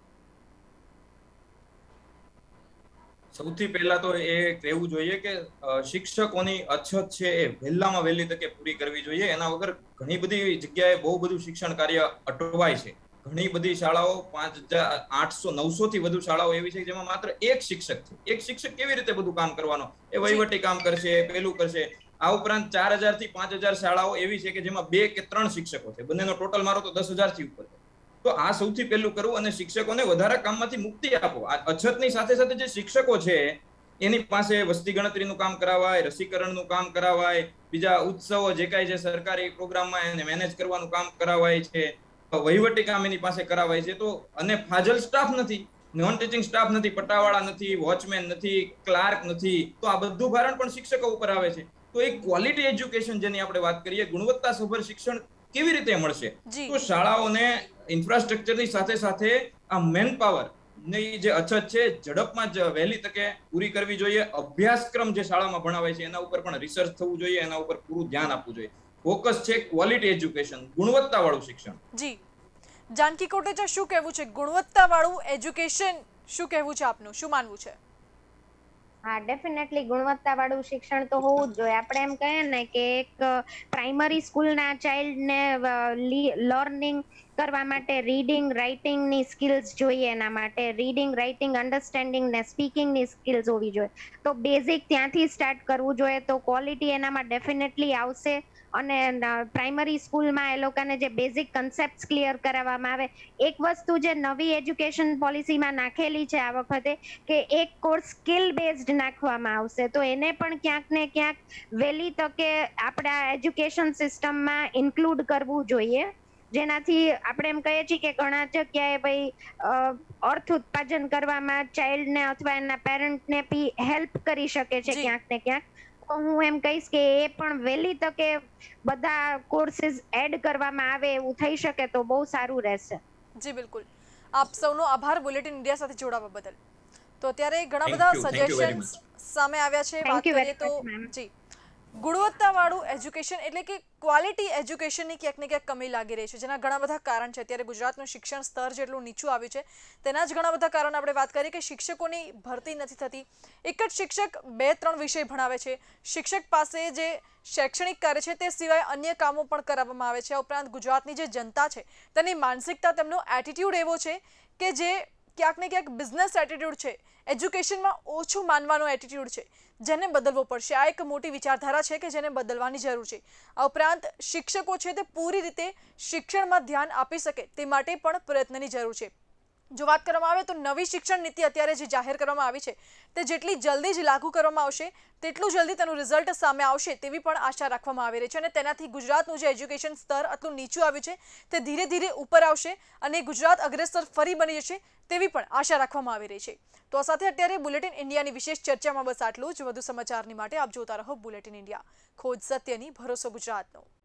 સૌથી પહેલા તો એ કહેવું જોઈએ કે શિક્ષકોની અછત છે એ વહેલામાં વહેલી તકે પૂરી કરવી જોઈએ. એના વગર ઘણી બધી જગ્યાએ બહુ બધું શિક્ષણ કાર્ય અટવાય છે. ઘણી બધી શાળાઓ 5,800 900 થી વધુ શાળાઓ એવી છે જેમાં માત્ર એક શિક્ષક છે. એક શિક્ષક કેવી રીતે બધું કામ કરવાનો? એ વહીવટી કામ કરશે, પેલું કરશે. આ ઉપરાંત 4,000 થી 5,000 શાળાઓ એવી છે કે જેમાં 2 કે 3 શિક્ષકો છે. બંનેનો ટોટલ મારો તો 10,000 થી ઉપર. તો આ સૌથી પહેલું કરવું અને શિક્ષકોને વધારે કામમાંથી મુક્તિ આપો. આ અછતની સાથે સાથે જે શિક્ષકો છે એની પાસે વસ્તી ગણતરીનું કામ કરાવાય, રસીકરણનું કામ કરાવાય, બીજા ઉત્સવો જે કાંઈ છે સરકારી પ્રોગ્રામમાં એને મેનેજ કરવાનું કામ કરાવાય છે, વહીવટી કામ એની પાસે કરાવાય છે. તો અને ફાજલ સ્ટાફ નથી, નોન ટીચિંગ સ્ટાફ નથી, પટ્ટાવાળા નથી, વોચમેન નથી, ક્લાર્ક નથી, તો આ બધું ભારણ પણ શિક્ષકો ઉપર આવે છે. તો એક ક્વોલિટી એજ્યુકેશન જેની આપણે વાત કરીએ, ગુણવત્તાસભર શિક્ષણ કેવી રીતે મળશે? તો શાળાઓને ઇન્ફ્રાસ્ટ્રક્ચરની સાથે સાથે આ મેન પાવર ની જે અછત છે ઝડપમાં જ વહેલી તકે પૂરી કરવી જોઈએ. અભ્યાસક્રમ જે શાળામાં ભણાવાય છે એના ઉપર પણ રિસર્ચ થવું જોઈએ, એના ઉપર પૂરું ધ્યાન આપવું જોઈએ. ફોકસ છે ક્વોલિટી એજ્યુકેશન, ગુણવત્તાવાળું શિક્ષણ. જી. જાનકી કોટેચા, શું કહેવું છે? ગુણવત્તાવાળું એજ્યુકેશન શું કહેવું છે આપનું? શું માનવું છે? હા, ડેફિનેટલી ગુણવત્તાવાળું શિક્ષણ તો હોવું જ જોઈએ. આપણે એમ કહીએ ને કે એક પ્રાઇમરી સ્કૂલના ચાઇલ્ડને લર્નિંગ કરવા માટે રીડિંગ, રાઇટિંગની સ્કિલ્સ જોઈએ. એના માટે રીડિંગ, રાઇટિંગ, અન્ડરસ્ટેન્ડિંગ ને સ્પીકિંગની સ્કિલ્સ હોવી જોઈએ. તો બેઝિક ત્યાંથી સ્ટાર્ટ કરવું જોઈએ, તો ક્વોલિટી એનામાં ડેફિનેટલી આવશે. અને પ્રાઇમરી સ્કૂલમાં એ લોકોને જે બેઝિક કન્સેપ્ટ્સ ક્લિયર કરાવવામાં આવે. એક વસ્તુ જે નવી એજ્યુકેશન પોલિસીમાં નાખેલી છે આ વખતે કે એક કોર્સ સ્કિલ બેઝડ નાખવામાં આવશે, તો એને પણ ક્યાંક ને ક્યાંક વહેલી તકે આપણા એજ્યુકેશન સિસ્ટમમાં ઇન્ક્લુડ કરવું જોઈએ. જેનાથી આપણે એમ કહીએ છીએ કે ઘણા જગ્યાએ ભાઈ અર્થ ઉત્પાદન કરવામાં ચાઇલ્ડને અથવા એના પેરેન્ટને બી હેલ્પ કરી શકે છે ક્યાંક ને ક્યાંક. તો હું એમ કહીશ કે એ પણ વહેલી તકે બધા કોર્સિસ એડ કરવામાં આવે એવું થઈ શકે તો બહુ સારું રહેશે. જી બિલકુલ. આપ સૌનો આભાર બુલેટિન ઇન્ડિયા સાથે જોડાવા બદલ. તો અત્યારે ઘણા બધા સજેશન્સ સામે આવ્યા છે. વાત કરીએ તો જી ગુણવત્તાવાળું એજ્યુકેશન એટલે કે ક્વોલિટી એજ્યુકેશનની ક્યાંક ને ક્યાંક કમી લાગી રહી છે, જેના ઘણા બધા કારણ છે. અત્યારે ગુજરાતનું શિક્ષણ સ્તર જેટલું નીચું આવ્યું છે તેના જ ઘણા બધા કારણ આપણે વાત કરીએ કે શિક્ષકોની ભરતી નથી થતી. એક જ શિક્ષક 2-3 વિષય ભણાવે છે. શિક્ષક પાસે જે શૈક્ષણિક કાર્ય છે તે સિવાય અન્ય કામો પણ કરાવવામાં આવે છે. આ ઉપરાંત ગુજરાતની જે જનતા છે તેની માનસિકતા, તેમનો એટીટ્યુડ એવો છે કે જે ક્યાંક ને ક્યાંક બિઝનેસ એટીટ્યુડ છે, એજ્યુકેશનમાં ઓછું માનવાનો એટીટ્યુડ છે, જેને બદલવો પડશે. આ એક મોટી વિચારધારા છે કે જેને બદલવાની જરૂર છે. આ ઉપરાંત શિક્ષકો છે તે પૂરી રીતે શિક્ષણમાં ધ્યાન આપી શકે તે માટે પણ પ્રયત્નની જરૂર છે. જો વાત કરવામાં આવે તો નવી શિક્ષણ નીતિ અત્યારે જે જાહેર કરવામાં આવી છે તે જેટલી જલ્દી જ લાગુ કરવામાં આવશે તેટલું જલ્દી તેનું રિઝલ્ટ સામે આવશે તેવી પણ આશા રાખવામાં આવી રહી છે. અને તેનાથી ગુજરાતનું જે એજ્યુકેશન સ્તર આટલું નીચું આવ્યું છે તે ધીરે ધીરે ઉપર આવશે અને ગુજરાત અગ્રેસર ફરી બની જશે તેવી પણ આશા રાખવામાં આવી રહી છે. તો આ સાથે અત્યારે બુલેટિન ઇન્ડિયાની વિશેષ ચર્ચામાં બસ આટલું જ. વધુ સમાચારની માટે આપ જોતા રહો બુલેટિન ઇન્ડિયા. ખોજ સત્યની, ભરોસો ગુજરાતનો.